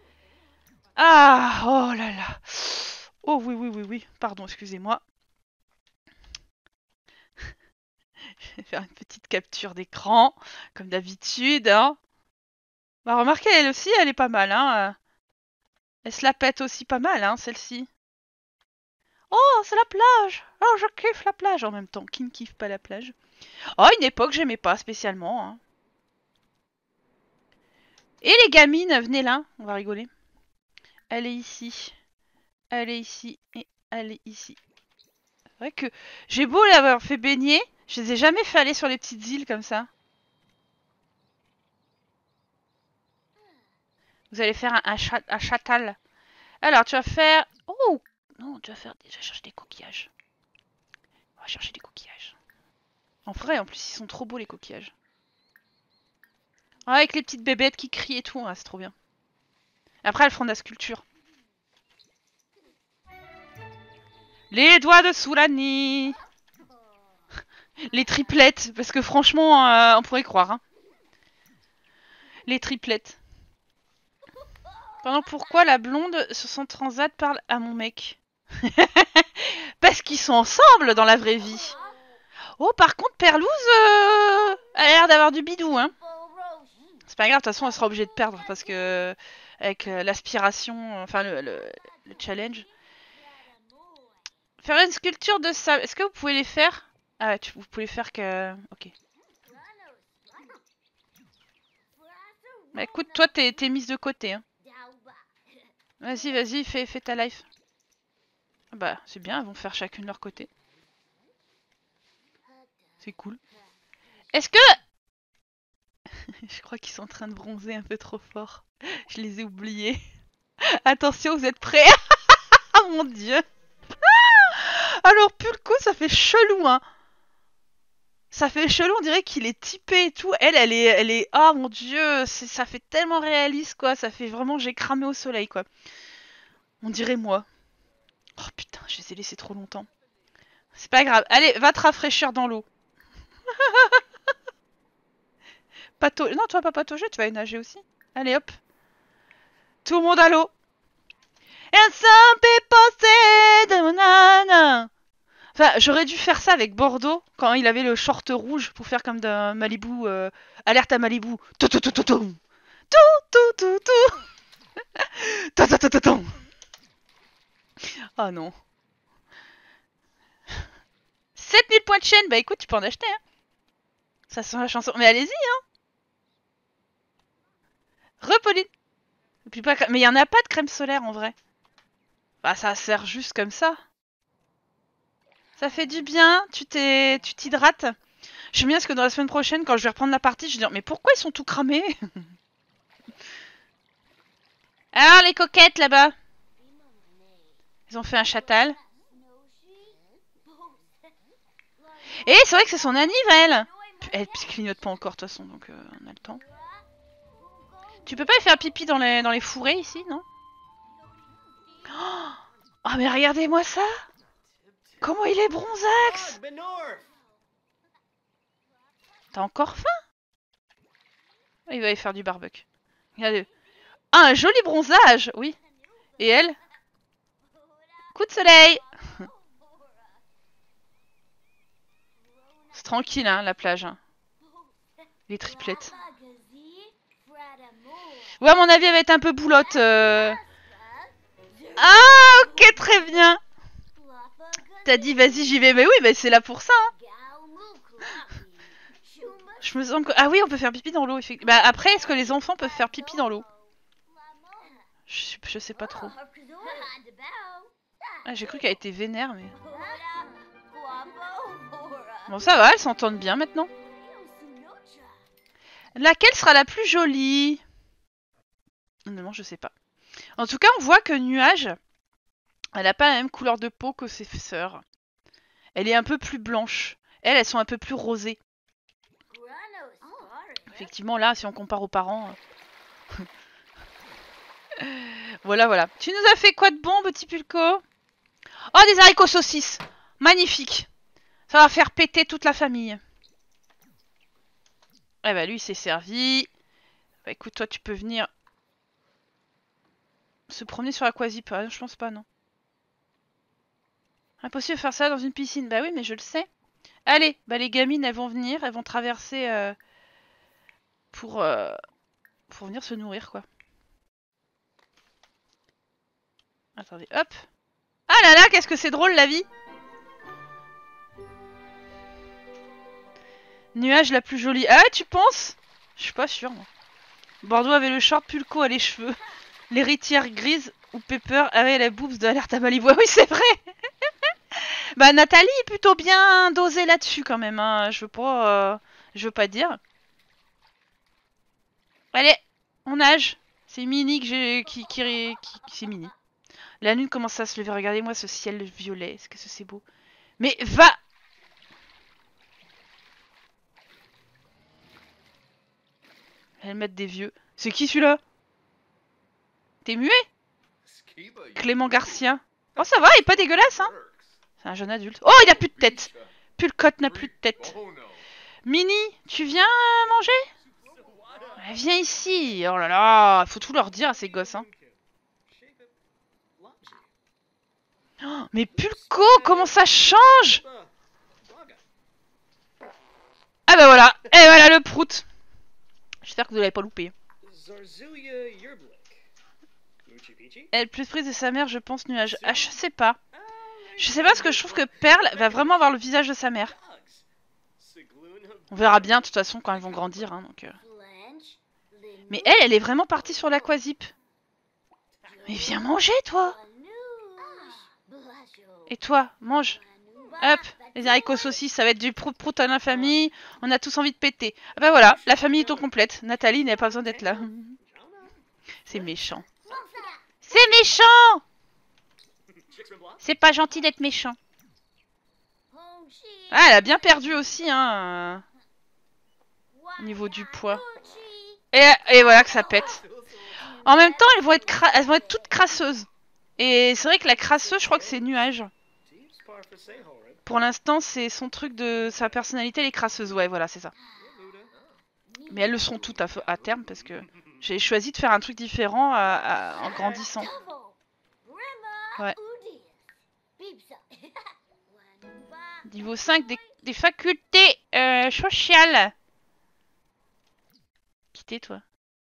Ah! Oh là là! Oh oui, oui, oui, oui. Pardon, excusez-moi. Je vais faire une petite capture d'écran, comme d'habitude. Hein. Bah, remarquez, elle aussi, elle est pas mal. Hein. Elle se la pète aussi pas mal, hein, celle-ci. Oh, c'est la plage! Oh, je kiffe la plage en même temps. Qui ne kiffe pas la plage? Oh, une époque, j'aimais pas spécialement. Hein. Et les gamines, venez là, on va rigoler. Elle est ici. Elle est ici. Et elle est ici. C'est vrai que j'ai beau l'avoir fait baigner, je les ai jamais fait aller sur les petites îles comme ça. Vous allez faire un, un, chat, un chatal. Alors, tu vas faire... Oh non, tu vas faire... déjà chercher des coquillages. On va chercher des coquillages. En vrai, en plus, ils sont trop beaux, les coquillages. Ah, avec les petites bébêtes qui crient et tout, hein, c'est trop bien. Après, elles feront de la sculpture. Les doigts de Soulani. Les triplettes, parce que franchement, euh, on pourrait croire. Hein. Les triplettes. Pendant pourquoi la blonde sur son transat parle à mon mec? Parce qu'ils sont ensemble dans la vraie vie. Oh, par contre, Perlouse euh, a l'air d'avoir du bidou, hein. C'est pas grave, de toute façon, elle sera obligée de perdre parce que avec l'aspiration, enfin le, le, le challenge. Faire une sculpture de sable. Est-ce que vous pouvez les faire? Ah, tu, vous pouvez faire que... Ok. Bah écoute, toi, t'es mise de côté. Hein. Vas-y, vas-y, fais, fais ta life. Bah, c'est bien, elles vont faire chacune leur côté. C'est cool. Est-ce que... Je crois qu'ils sont en train de bronzer un peu trop fort. Je les ai oubliés. Attention, vous êtes prêts? Ah mon dieu. Alors, Pulco, ça fait chelou, hein. Ça fait chelou, on dirait qu'il est typé et tout. Elle, elle est... elle est... Oh mon dieu, ça fait tellement réaliste, quoi. Ça fait vraiment... J'ai cramé au soleil, quoi. On dirait moi. Oh putain, je les ai laissés trop longtemps. C'est pas grave. Allez, va te rafraîchir dans l'eau. Pato... Non, toi pas patauger, tu vas nager aussi. Allez, hop. Tout le monde à l'eau. And some people say that... Enfin, j'aurais dû faire ça avec Bordeaux, quand il avait le short rouge, pour faire comme d'un Malibu... Euh... Alerte à Malibu. Tout, tout, tout, tout, tout. Tout, tout, tout, tout. Tout, tout, tout, tout, tout. Oh non. sept mille points de chaîne, bah écoute, tu peux en acheter, hein. Ça sent la chanson. Mais allez-y, hein. Repauline. Mais il y en a pas de crème solaire en vrai. Bah ça sert juste comme ça. Ça fait du bien, tu t'es, tu t'hydrates. Je me bien parce que dans la semaine prochaine, quand je vais reprendre la partie, je vais dire mais pourquoi ils sont tout cramés? Alors les coquettes là-bas. Ils ont fait un châtal. Et c'est vrai que c'est son anniv elle. Elle clignote pas encore de toute façon, donc euh, on a le temps. Tu peux pas faire pipi dans les, dans les fourrés ici, non? Oh mais regardez-moi ça. Comment il est bronzax. T'as encore faim? Il va aller faire du barbecue. Regardez. Ah, un joli bronzage, oui. Et elle? Coup de soleil. C'est tranquille, hein, la plage. Hein. Les triplettes. Ouais, à mon avis, elle va être un peu boulotte. Euh... Ah, ok, très bien. T'as dit, vas-y, j'y vais. Mais oui, bah, c'est là pour ça. Hein. Je me sens que... Ah oui, on peut faire pipi dans l'eau. Effectivement. Bah, après, est-ce que les enfants peuvent faire pipi dans l'eau? je... je sais pas trop. Ah, j'ai cru qu'elle était vénère, mais... Bon, ça va, elles s'entendent bien maintenant. Laquelle sera la plus jolie? Non, je sais pas. En tout cas, on voit que Nuage, elle a pas la même couleur de peau que ses sœurs. Elle est un peu plus blanche. Elles, elles sont un peu plus rosées. Effectivement, là, si on compare aux parents... voilà, voilà. Tu nous as fait quoi de bon, petit Pulco? Oh, des haricots saucisses. Magnifique. Ça va faire péter toute la famille. Eh bah, lui, c'est servi. Bah, écoute, toi, tu peux venir... se promener sur Aquasip. Ah, je pense pas, non. Impossible de faire ça dans une piscine. Bah oui, mais je le sais. Allez, bah les gamines, elles vont venir. Elles vont traverser euh, pour, euh, pour venir se nourrir, quoi. Attendez, hop. Ah là là, qu'est-ce que c'est drôle, la vie. Nuage la plus jolie. Ah, tu penses? Je suis pas sûre, moi. Bordeaux avait le short, Pulco a les cheveux. L'héritière grise ou Pepper avait la boobs de Alerte à Malibu. Oui, c'est vrai. Bah Nathalie est plutôt bien dosée là-dessus quand même. Hein. Je veux pas, euh, je veux pas dire. Allez, on nage. C'est Mini que j'ai, qui, qui, qui, qui c'est Mini. La lune commence à se lever. Regardez-moi ce ciel violet. Est-ce que c'est beau? Mais va. Elle mettre des vieux. C'est qui celui-là? T'es muet? Clément Garcia. Oh ça va, il est pas dégueulasse hein. C'est un jeune adulte. Oh il a plus de tête. Pulcotte n'a plus de tête. Mini, tu viens manger? Viens ici. Oh là là, faut tout leur dire à ces gosses hein. Oh, mais Pulco, comment ça change? Ah bah voilà, et voilà le prout. J'espère que vous l'avez pas loupé. Elle plus prise de sa mère, je pense, Nuage. Ah, je sais pas. Je sais pas parce que je trouve que Perle va vraiment avoir le visage de sa mère. On verra bien de toute façon quand elles vont grandir. Hein, donc, euh... Mais elle, elle est vraiment partie sur l'Aquasip. Mais viens manger, toi. Et toi, mange. Hop, les haricots saucisses, ça va être du prout-prout à l'infamie. On a tous envie de péter. Ah bah voilà, la famille est au complète. Nathalie n'a pas besoin d'être là. C'est méchant. C'est méchant. C'est pas gentil d'être méchant. Ah, elle a bien perdu aussi, hein. Au niveau du poids. Et, et voilà que ça pète. En même temps, elles vont être, cra elles vont être toutes crasseuses. Et c'est vrai que la crasseuse, je crois que c'est Nuage. Pour l'instant, c'est son truc de sa personnalité, les crasseuses. Ouais, voilà, c'est ça. Mais elles le seront toutes à, à terme parce que j'ai choisi de faire un truc différent à, à, en grandissant. Ouais. Niveau cinq des, des facultés euh, sociales. Quittez toi.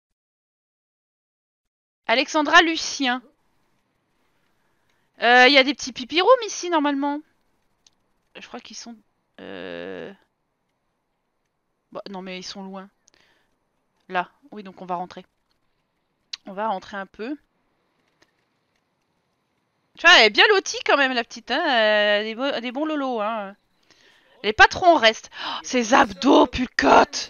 Alexandra Lucien. Il euh, y a des petits pipirooms ici normalement. Je crois qu'ils sont... Euh... Bon, non mais ils sont loin. Là, oui donc on va rentrer. On va rentrer un peu. Tu vois, elle est bien lotie quand même la petite. Hein, euh, des, bo des bons lolos. Hein. Elle est pas trop en reste. Oh, ses abdos, Pulcotte.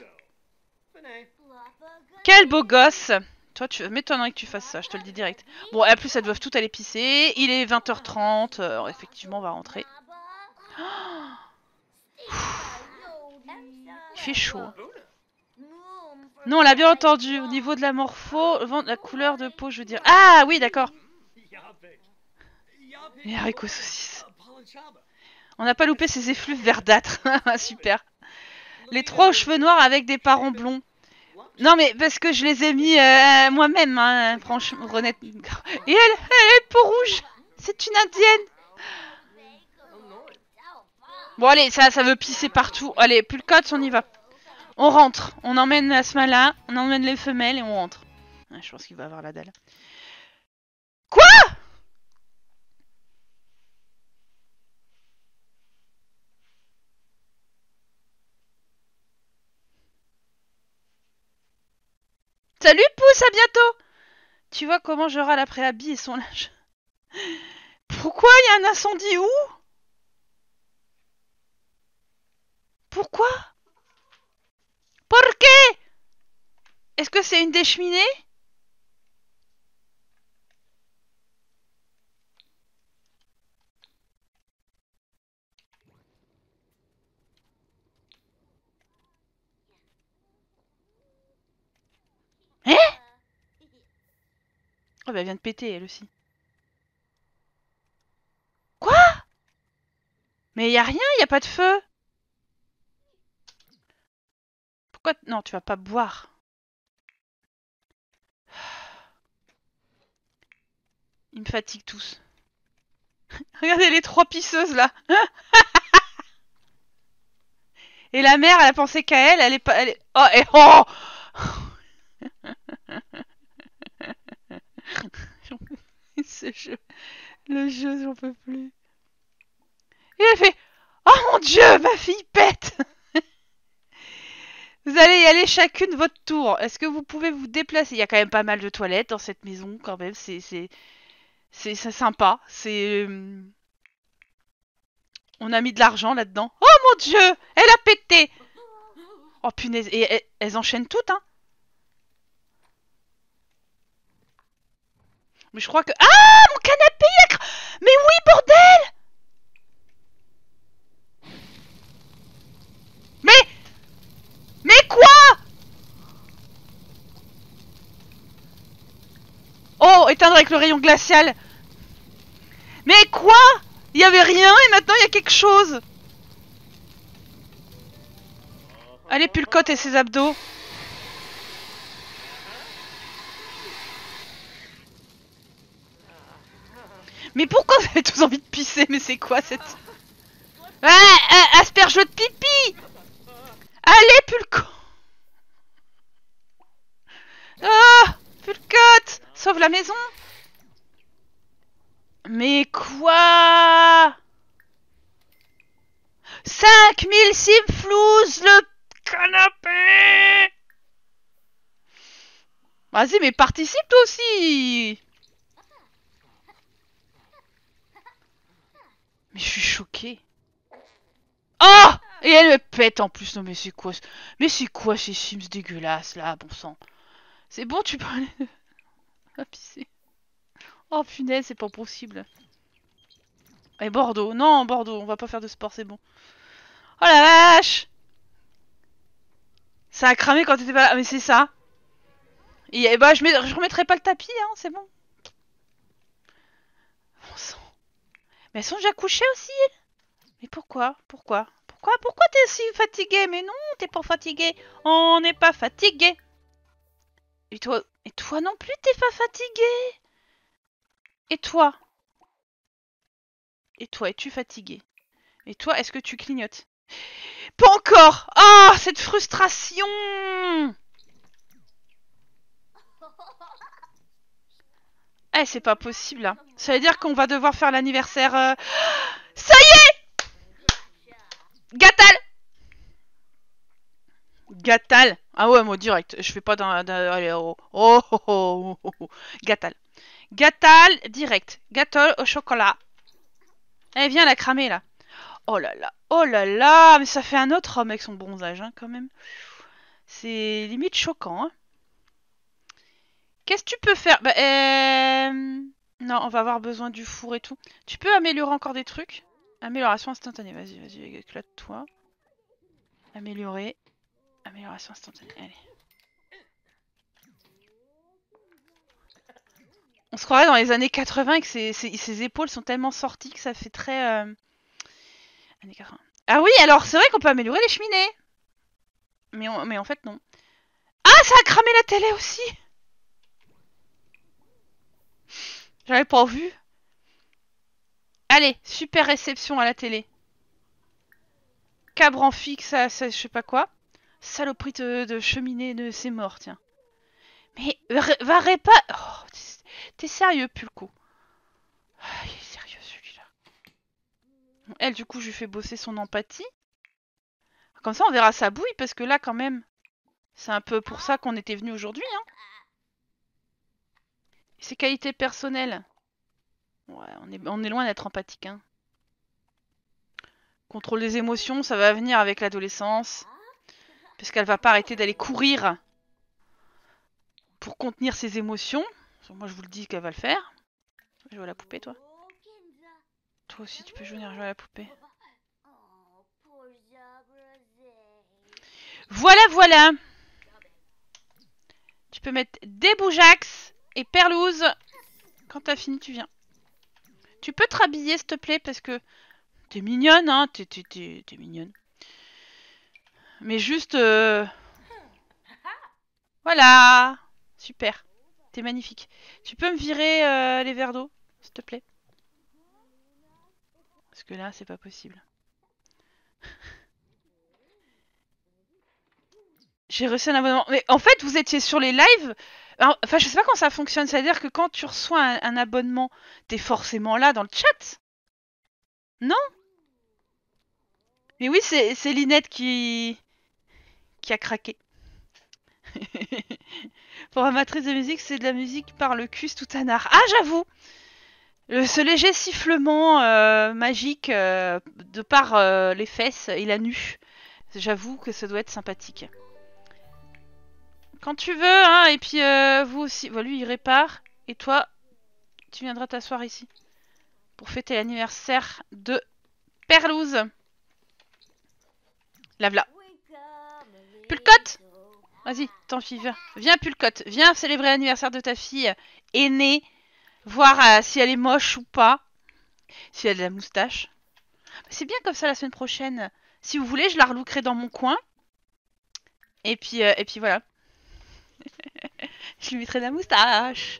Quel beau gosse. Toi, tu m'étonnerais que tu fasses ça, je te le dis direct. Bon, et en plus, elles doivent toutes aller pisser. Il est vingt heures trente. Alors, effectivement, on va rentrer. Oh. Il fait chaud. Non, on l'a bien entendu. Au niveau de la morpho, la couleur de peau, je veux dire. Ah oui, d'accord. Les haricots saucisses. On n'a pas loupé ces effluves verdâtres. Super. Les trois aux cheveux noirs avec des parents blonds. Non mais parce que je les ai mis euh, moi-même, hein, franchement, honnête. Et elle, elle est peau rouge. C'est une indienne. Bon allez, ça, ça veut pisser partout. Allez, Pulcotte, on y va. On rentre. On emmène Asmala, on emmène les femelles et on rentre. Ah, je pense qu'il va avoir la dalle. Quoi? Salut Pouce, à bientôt. Tu vois comment je râle après Abby et son linge. Pourquoi il y a un incendie où? Pourquoi? Pourquoi? Est-ce que c'est une des cheminées? Hein? Oh bah elle vient de péter elle aussi. Quoi? Mais y a rien, y a pas de feu. Pourquoi? Non, tu vas pas boire. Ils me fatiguent tous. Regardez les trois pisseuses là. Et la mère, elle a pensé qu'à elle, elle est pas... Elle est... Oh, et oh. Ce jeu... Le jeu, j'en peux plus. Et elle fait... Oh mon dieu, ma fille pète. Vous allez y aller chacune votre tour. Est-ce que vous pouvez vous déplacer? Il y a quand même pas mal de toilettes dans cette maison, quand même. C'est... C'est sympa. C'est... Euh... On a mis de l'argent là-dedans. Oh mon dieu, elle a pété. Oh punaise, et elles, elles enchaînent toutes, hein. Mais je crois que... Ah, mon canapé a... Mais oui, bordel. Mais... Mais quoi? Oh, éteindre avec le rayon glacial. Mais quoi? Il y avait rien et maintenant il y a quelque chose. Allez, Pulcotte et ses abdos. Mais pourquoi vous avez tous envie de pisser? Mais c'est quoi cette... Ouais, euh, asperge de pipi. Allez, Pulcotte. Ah, Pulcotte, sauve la maison. Mais quoi? cinq mille simflouz, le canapé. Vas-y, mais participe toi aussi. Mais je suis choquée. Oh! Et elle me pète en plus. Non mais c'est quoi? Mais c'est quoi ces Sims dégueulasses là, bon sang? C'est bon, tu peux aller... Ah, pisser. Oh punaise, c'est pas possible. Et Bordeaux. Non, Bordeaux, on va pas faire de sport, c'est bon. Oh la vache! Ça a cramé quand t'étais pas là. Mais c'est ça. Et, et bah, je, mets, je remettrai pas le tapis, hein, c'est bon. Bon sang. Mais elles sont déjà couchées aussi? Mais pourquoi? Pourquoi? Pourquoi? Pourquoi t'es si fatiguée? Mais non, t'es pas fatiguée. On n'est pas fatigué. Et toi, et toi non plus, t'es pas fatiguée? Et toi? Et toi, es-tu fatiguée? Et toi, est-ce que tu clignotes? Pas encore! Ah, oh, cette frustration! Eh, c'est pas possible, là. Ça veut dire qu'on va devoir faire l'anniversaire... Euh... Ça y est! Gatal! Gatal. Ah ouais, moi, direct. Je fais pas dans... dans allez, oh, oh, oh, oh, oh, oh. Gatal. Gatal, direct. Gâteau au chocolat. Eh, viens la cramer, là. Oh là là. Oh là là. Mais ça fait un autre homme avec son bronzage, hein, quand même. C'est limite choquant, hein. Qu'est-ce que tu peux faire? Bah, euh... Non, on va avoir besoin du four et tout. Tu peux améliorer encore des trucs? Amélioration instantanée. Vas-y, vas-y, éclate-toi. Améliorer. Amélioration instantanée. Allez. On se croirait dans les années quatre-vingts et que ses, ses, ses épaules sont tellement sorties que ça fait très... Euh... Années quatre-vingts. Ah oui, alors c'est vrai qu'on peut améliorer les cheminées. Mais, on... Mais en fait, non. Ah, ça a cramé la télé aussi! J'avais pas vu. Allez, super réception à la télé. Cabre en fixe, ça, ça, je sais pas quoi. Saloperie de, de cheminée, de... c'est mort, tiens. Mais va réparer... Oh, t'es sérieux, Pulco? Ah, il est sérieux, celui-là. Elle, du coup, je lui fais bosser son empathie. Comme ça, on verra sa bouille, parce que là, quand même, c'est un peu pour ça qu'on était venu aujourd'hui. Hein. Ses qualités personnelles. Ouais, on est, on est loin d'être empathique. Hein. Contrôle des émotions, ça va venir avec l'adolescence. Parce qu'elle va pas arrêter d'aller courir pour contenir ses émotions. Moi, je vous le dis qu'elle va le faire. Je vois la poupée, toi. Toi aussi, tu peux venir jouer à la poupée. Voilà, voilà. Tu peux mettre des bougeax et perlouse. Quand t'as fini, tu viens. Tu peux te rhabiller, s'il te plaît, parce que t'es mignonne, hein. T'es, t'es, t'es, t'es mignonne. Mais juste... Euh... Voilà. Super. T'es magnifique. Tu peux me virer euh, les verres d'eau, s'il te plaît? Parce que là, c'est pas possible. J'ai reçu un abonnement. Mais en fait, vous étiez sur les lives. Alors, enfin, je sais pas comment ça fonctionne. C'est-à-dire que quand tu reçois un, un abonnement, t'es forcément là dans le chat. Non? Mais oui, c'est Linette qui... qui a craqué. Pour amatrice de musique, c'est de la musique par le cul, tout un art. Ah, j'avoue! Ce léger sifflement euh, magique euh, de par euh, les fesses et la nuque, j'avoue que ça doit être sympathique. Quand tu veux, hein, et puis euh, vous aussi. Bon, lui, il répare. Et toi, tu viendras t'asseoir ici. Pour fêter l'anniversaire de Perlouse. Lave-la. Pulcotte! Vas-y, tant pis, viens. Viens, Pulcotte. Viens célébrer l'anniversaire de ta fille aînée. Voir euh, si elle est moche ou pas. Si elle a de la moustache. C'est bien comme ça la semaine prochaine. Si vous voulez, je la relookerai dans mon coin. Et puis, euh, et puis voilà. Je lui mettrai la moustache.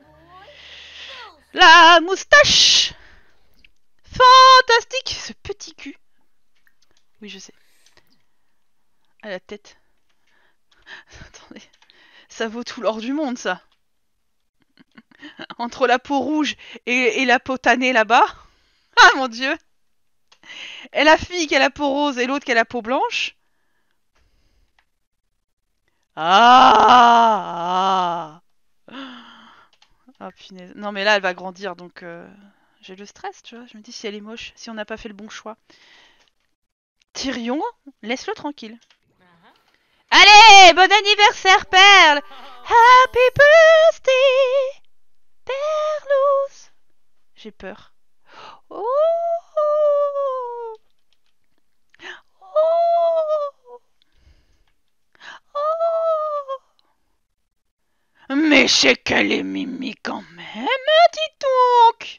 La moustache! Fantastique! Ce petit cul. Oui, je sais. À la tête. Attendez. Ça vaut tout l'or du monde, ça. Entre la peau rouge et, et la peau tannée là-bas. Ah mon dieu! Et la fille qui a la peau rose et l'autre qui a la peau blanche. Ah, ah. Oh punaise. Non mais là elle va grandir donc euh, j'ai le stress, tu vois. Je me dis si elle est moche, si on n'a pas fait le bon choix. Tyrion, laisse-le tranquille. Allez, bon anniversaire, Perle! Happy birthday, Perlouse! J'ai peur. Oh! Oh! Oh! Mais c'est qu'elle est mimi quand même, dis donc!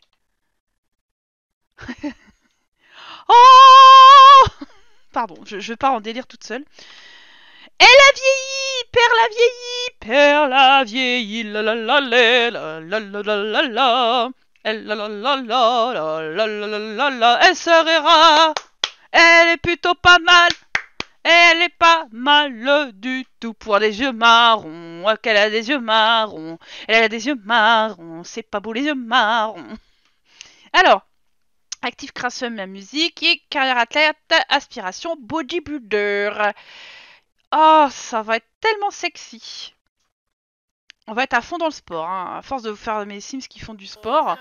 Oh! Pardon, je, je pars en délire toute seule. Elle a vieilli, Perle a vieilli, Perle a vieilli, la la la la la la la la la la, elle la la la la la la la la la, elle serait rare, elle est plutôt pas mal, elle est pas mal du tout pour les yeux marrons, qu'elle a des yeux marrons, elle a des yeux marrons, c'est pas beau les yeux marrons. Alors, active création de la musique et carrière athlète, aspiration bodybuilder. Oh, ça va être tellement sexy. On va être à fond dans le sport, hein. À force de vous faire mes Sims qui font du sport.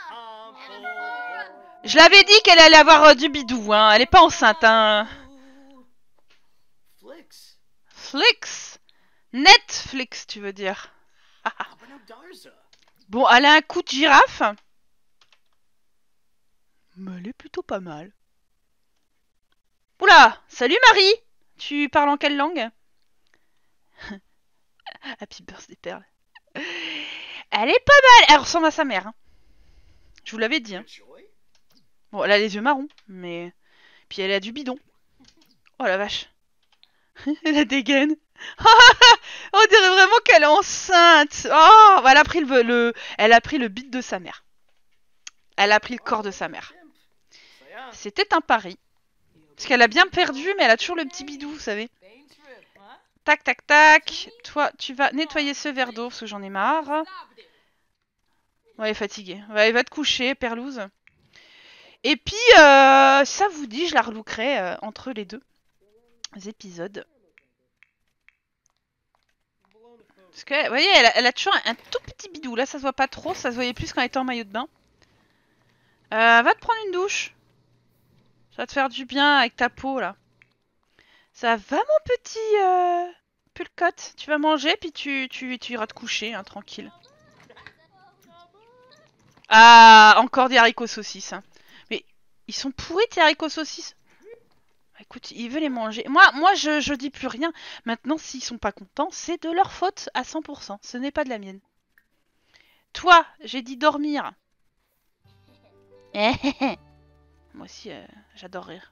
Je l'avais dit qu'elle allait avoir euh, du bidou, hein. Elle est pas enceinte, hein. Flix. Netflix, tu veux dire. Bon, elle a un coup de girafe. Mais elle est plutôt pas mal. Oula, salut Marie. Tu parles en quelle langue? Happy birthday Perle. Elle est pas mal. Elle ressemble à sa mère. Hein. Je vous l'avais dit. Hein. Bon, elle a les yeux marrons, mais... Puis elle a du bidon. Oh la vache. Elle a des gaines. On dirait vraiment qu'elle est enceinte. Oh, elle a pris le, le... Elle a pris le bide de sa mère. Elle a pris le corps de sa mère. C'était un pari. Parce qu'elle a bien perdu, mais elle a toujours le petit bidou, vous savez. Tac, tac, tac. Toi, tu vas nettoyer ce verre d'eau, parce que j'en ai marre. Ouais, elle est fatiguée. Ouais, elle va te coucher, Perlouse. Et puis, euh, ça vous dit, je la relookerai euh, entre les deux épisodes. Parce que, vous voyez, elle a, elle a toujours un, un tout petit bidou. Là, ça se voit pas trop. Ça se voyait plus quand elle était en maillot de bain. Euh, va te prendre une douche. Ça va te faire du bien avec ta peau, là. Ça va, mon petit euh, Pulcotte? Tu vas manger, puis tu, tu, tu iras te coucher, hein, tranquille. Ah, encore des haricots saucisses. Hein. Mais ils sont pourris, tes haricots saucisses. Écoute, il veut les manger. Moi, moi je, je dis plus rien. Maintenant, s'ils sont pas contents, c'est de leur faute à cent pour cent. Ce n'est pas de la mienne. Toi, j'ai dit dormir. Moi aussi, euh, j'adore rire.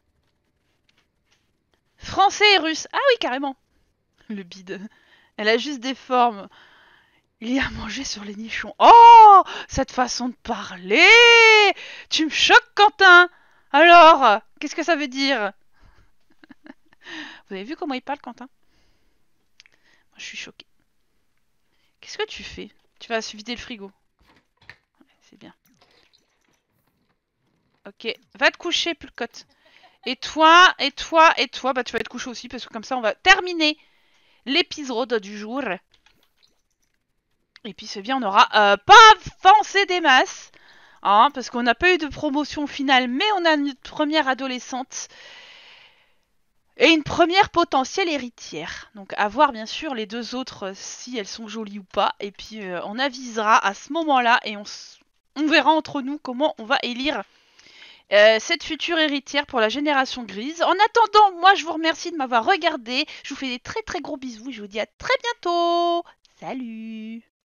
Français et russe. Ah oui, carrément. Le bide. Elle a juste des formes. Il y a à manger sur les nichons. Oh, cette façon de parler. Tu me choques, Quentin. Alors, qu'est-ce que ça veut dire? Vous avez vu comment il parle, Quentin? Moi, je suis choquée. Qu'est-ce que tu fais? Tu vas vider le frigo. Ouais, c'est bien. Ok, va te coucher, Pulcotte. Et toi, et toi, et toi, bah tu vas te coucher aussi, parce que comme ça, on va terminer l'épisode du jour. Et puis c'est bien, on n'aura euh, pas avancé des masses. Hein, parce qu'on n'a pas eu de promotion finale, mais on a une première adolescente. Et une première potentielle héritière. Donc à voir bien sûr les deux autres si elles sont jolies ou pas. Et puis euh, on avisera à ce moment-là et on, on verra entre nous comment on va élire euh, cette future héritière pour la génération grise. En attendant, moi je vous remercie de m'avoir regardé. Je vous fais des très très gros bisous et je vous dis à très bientôt. Salut!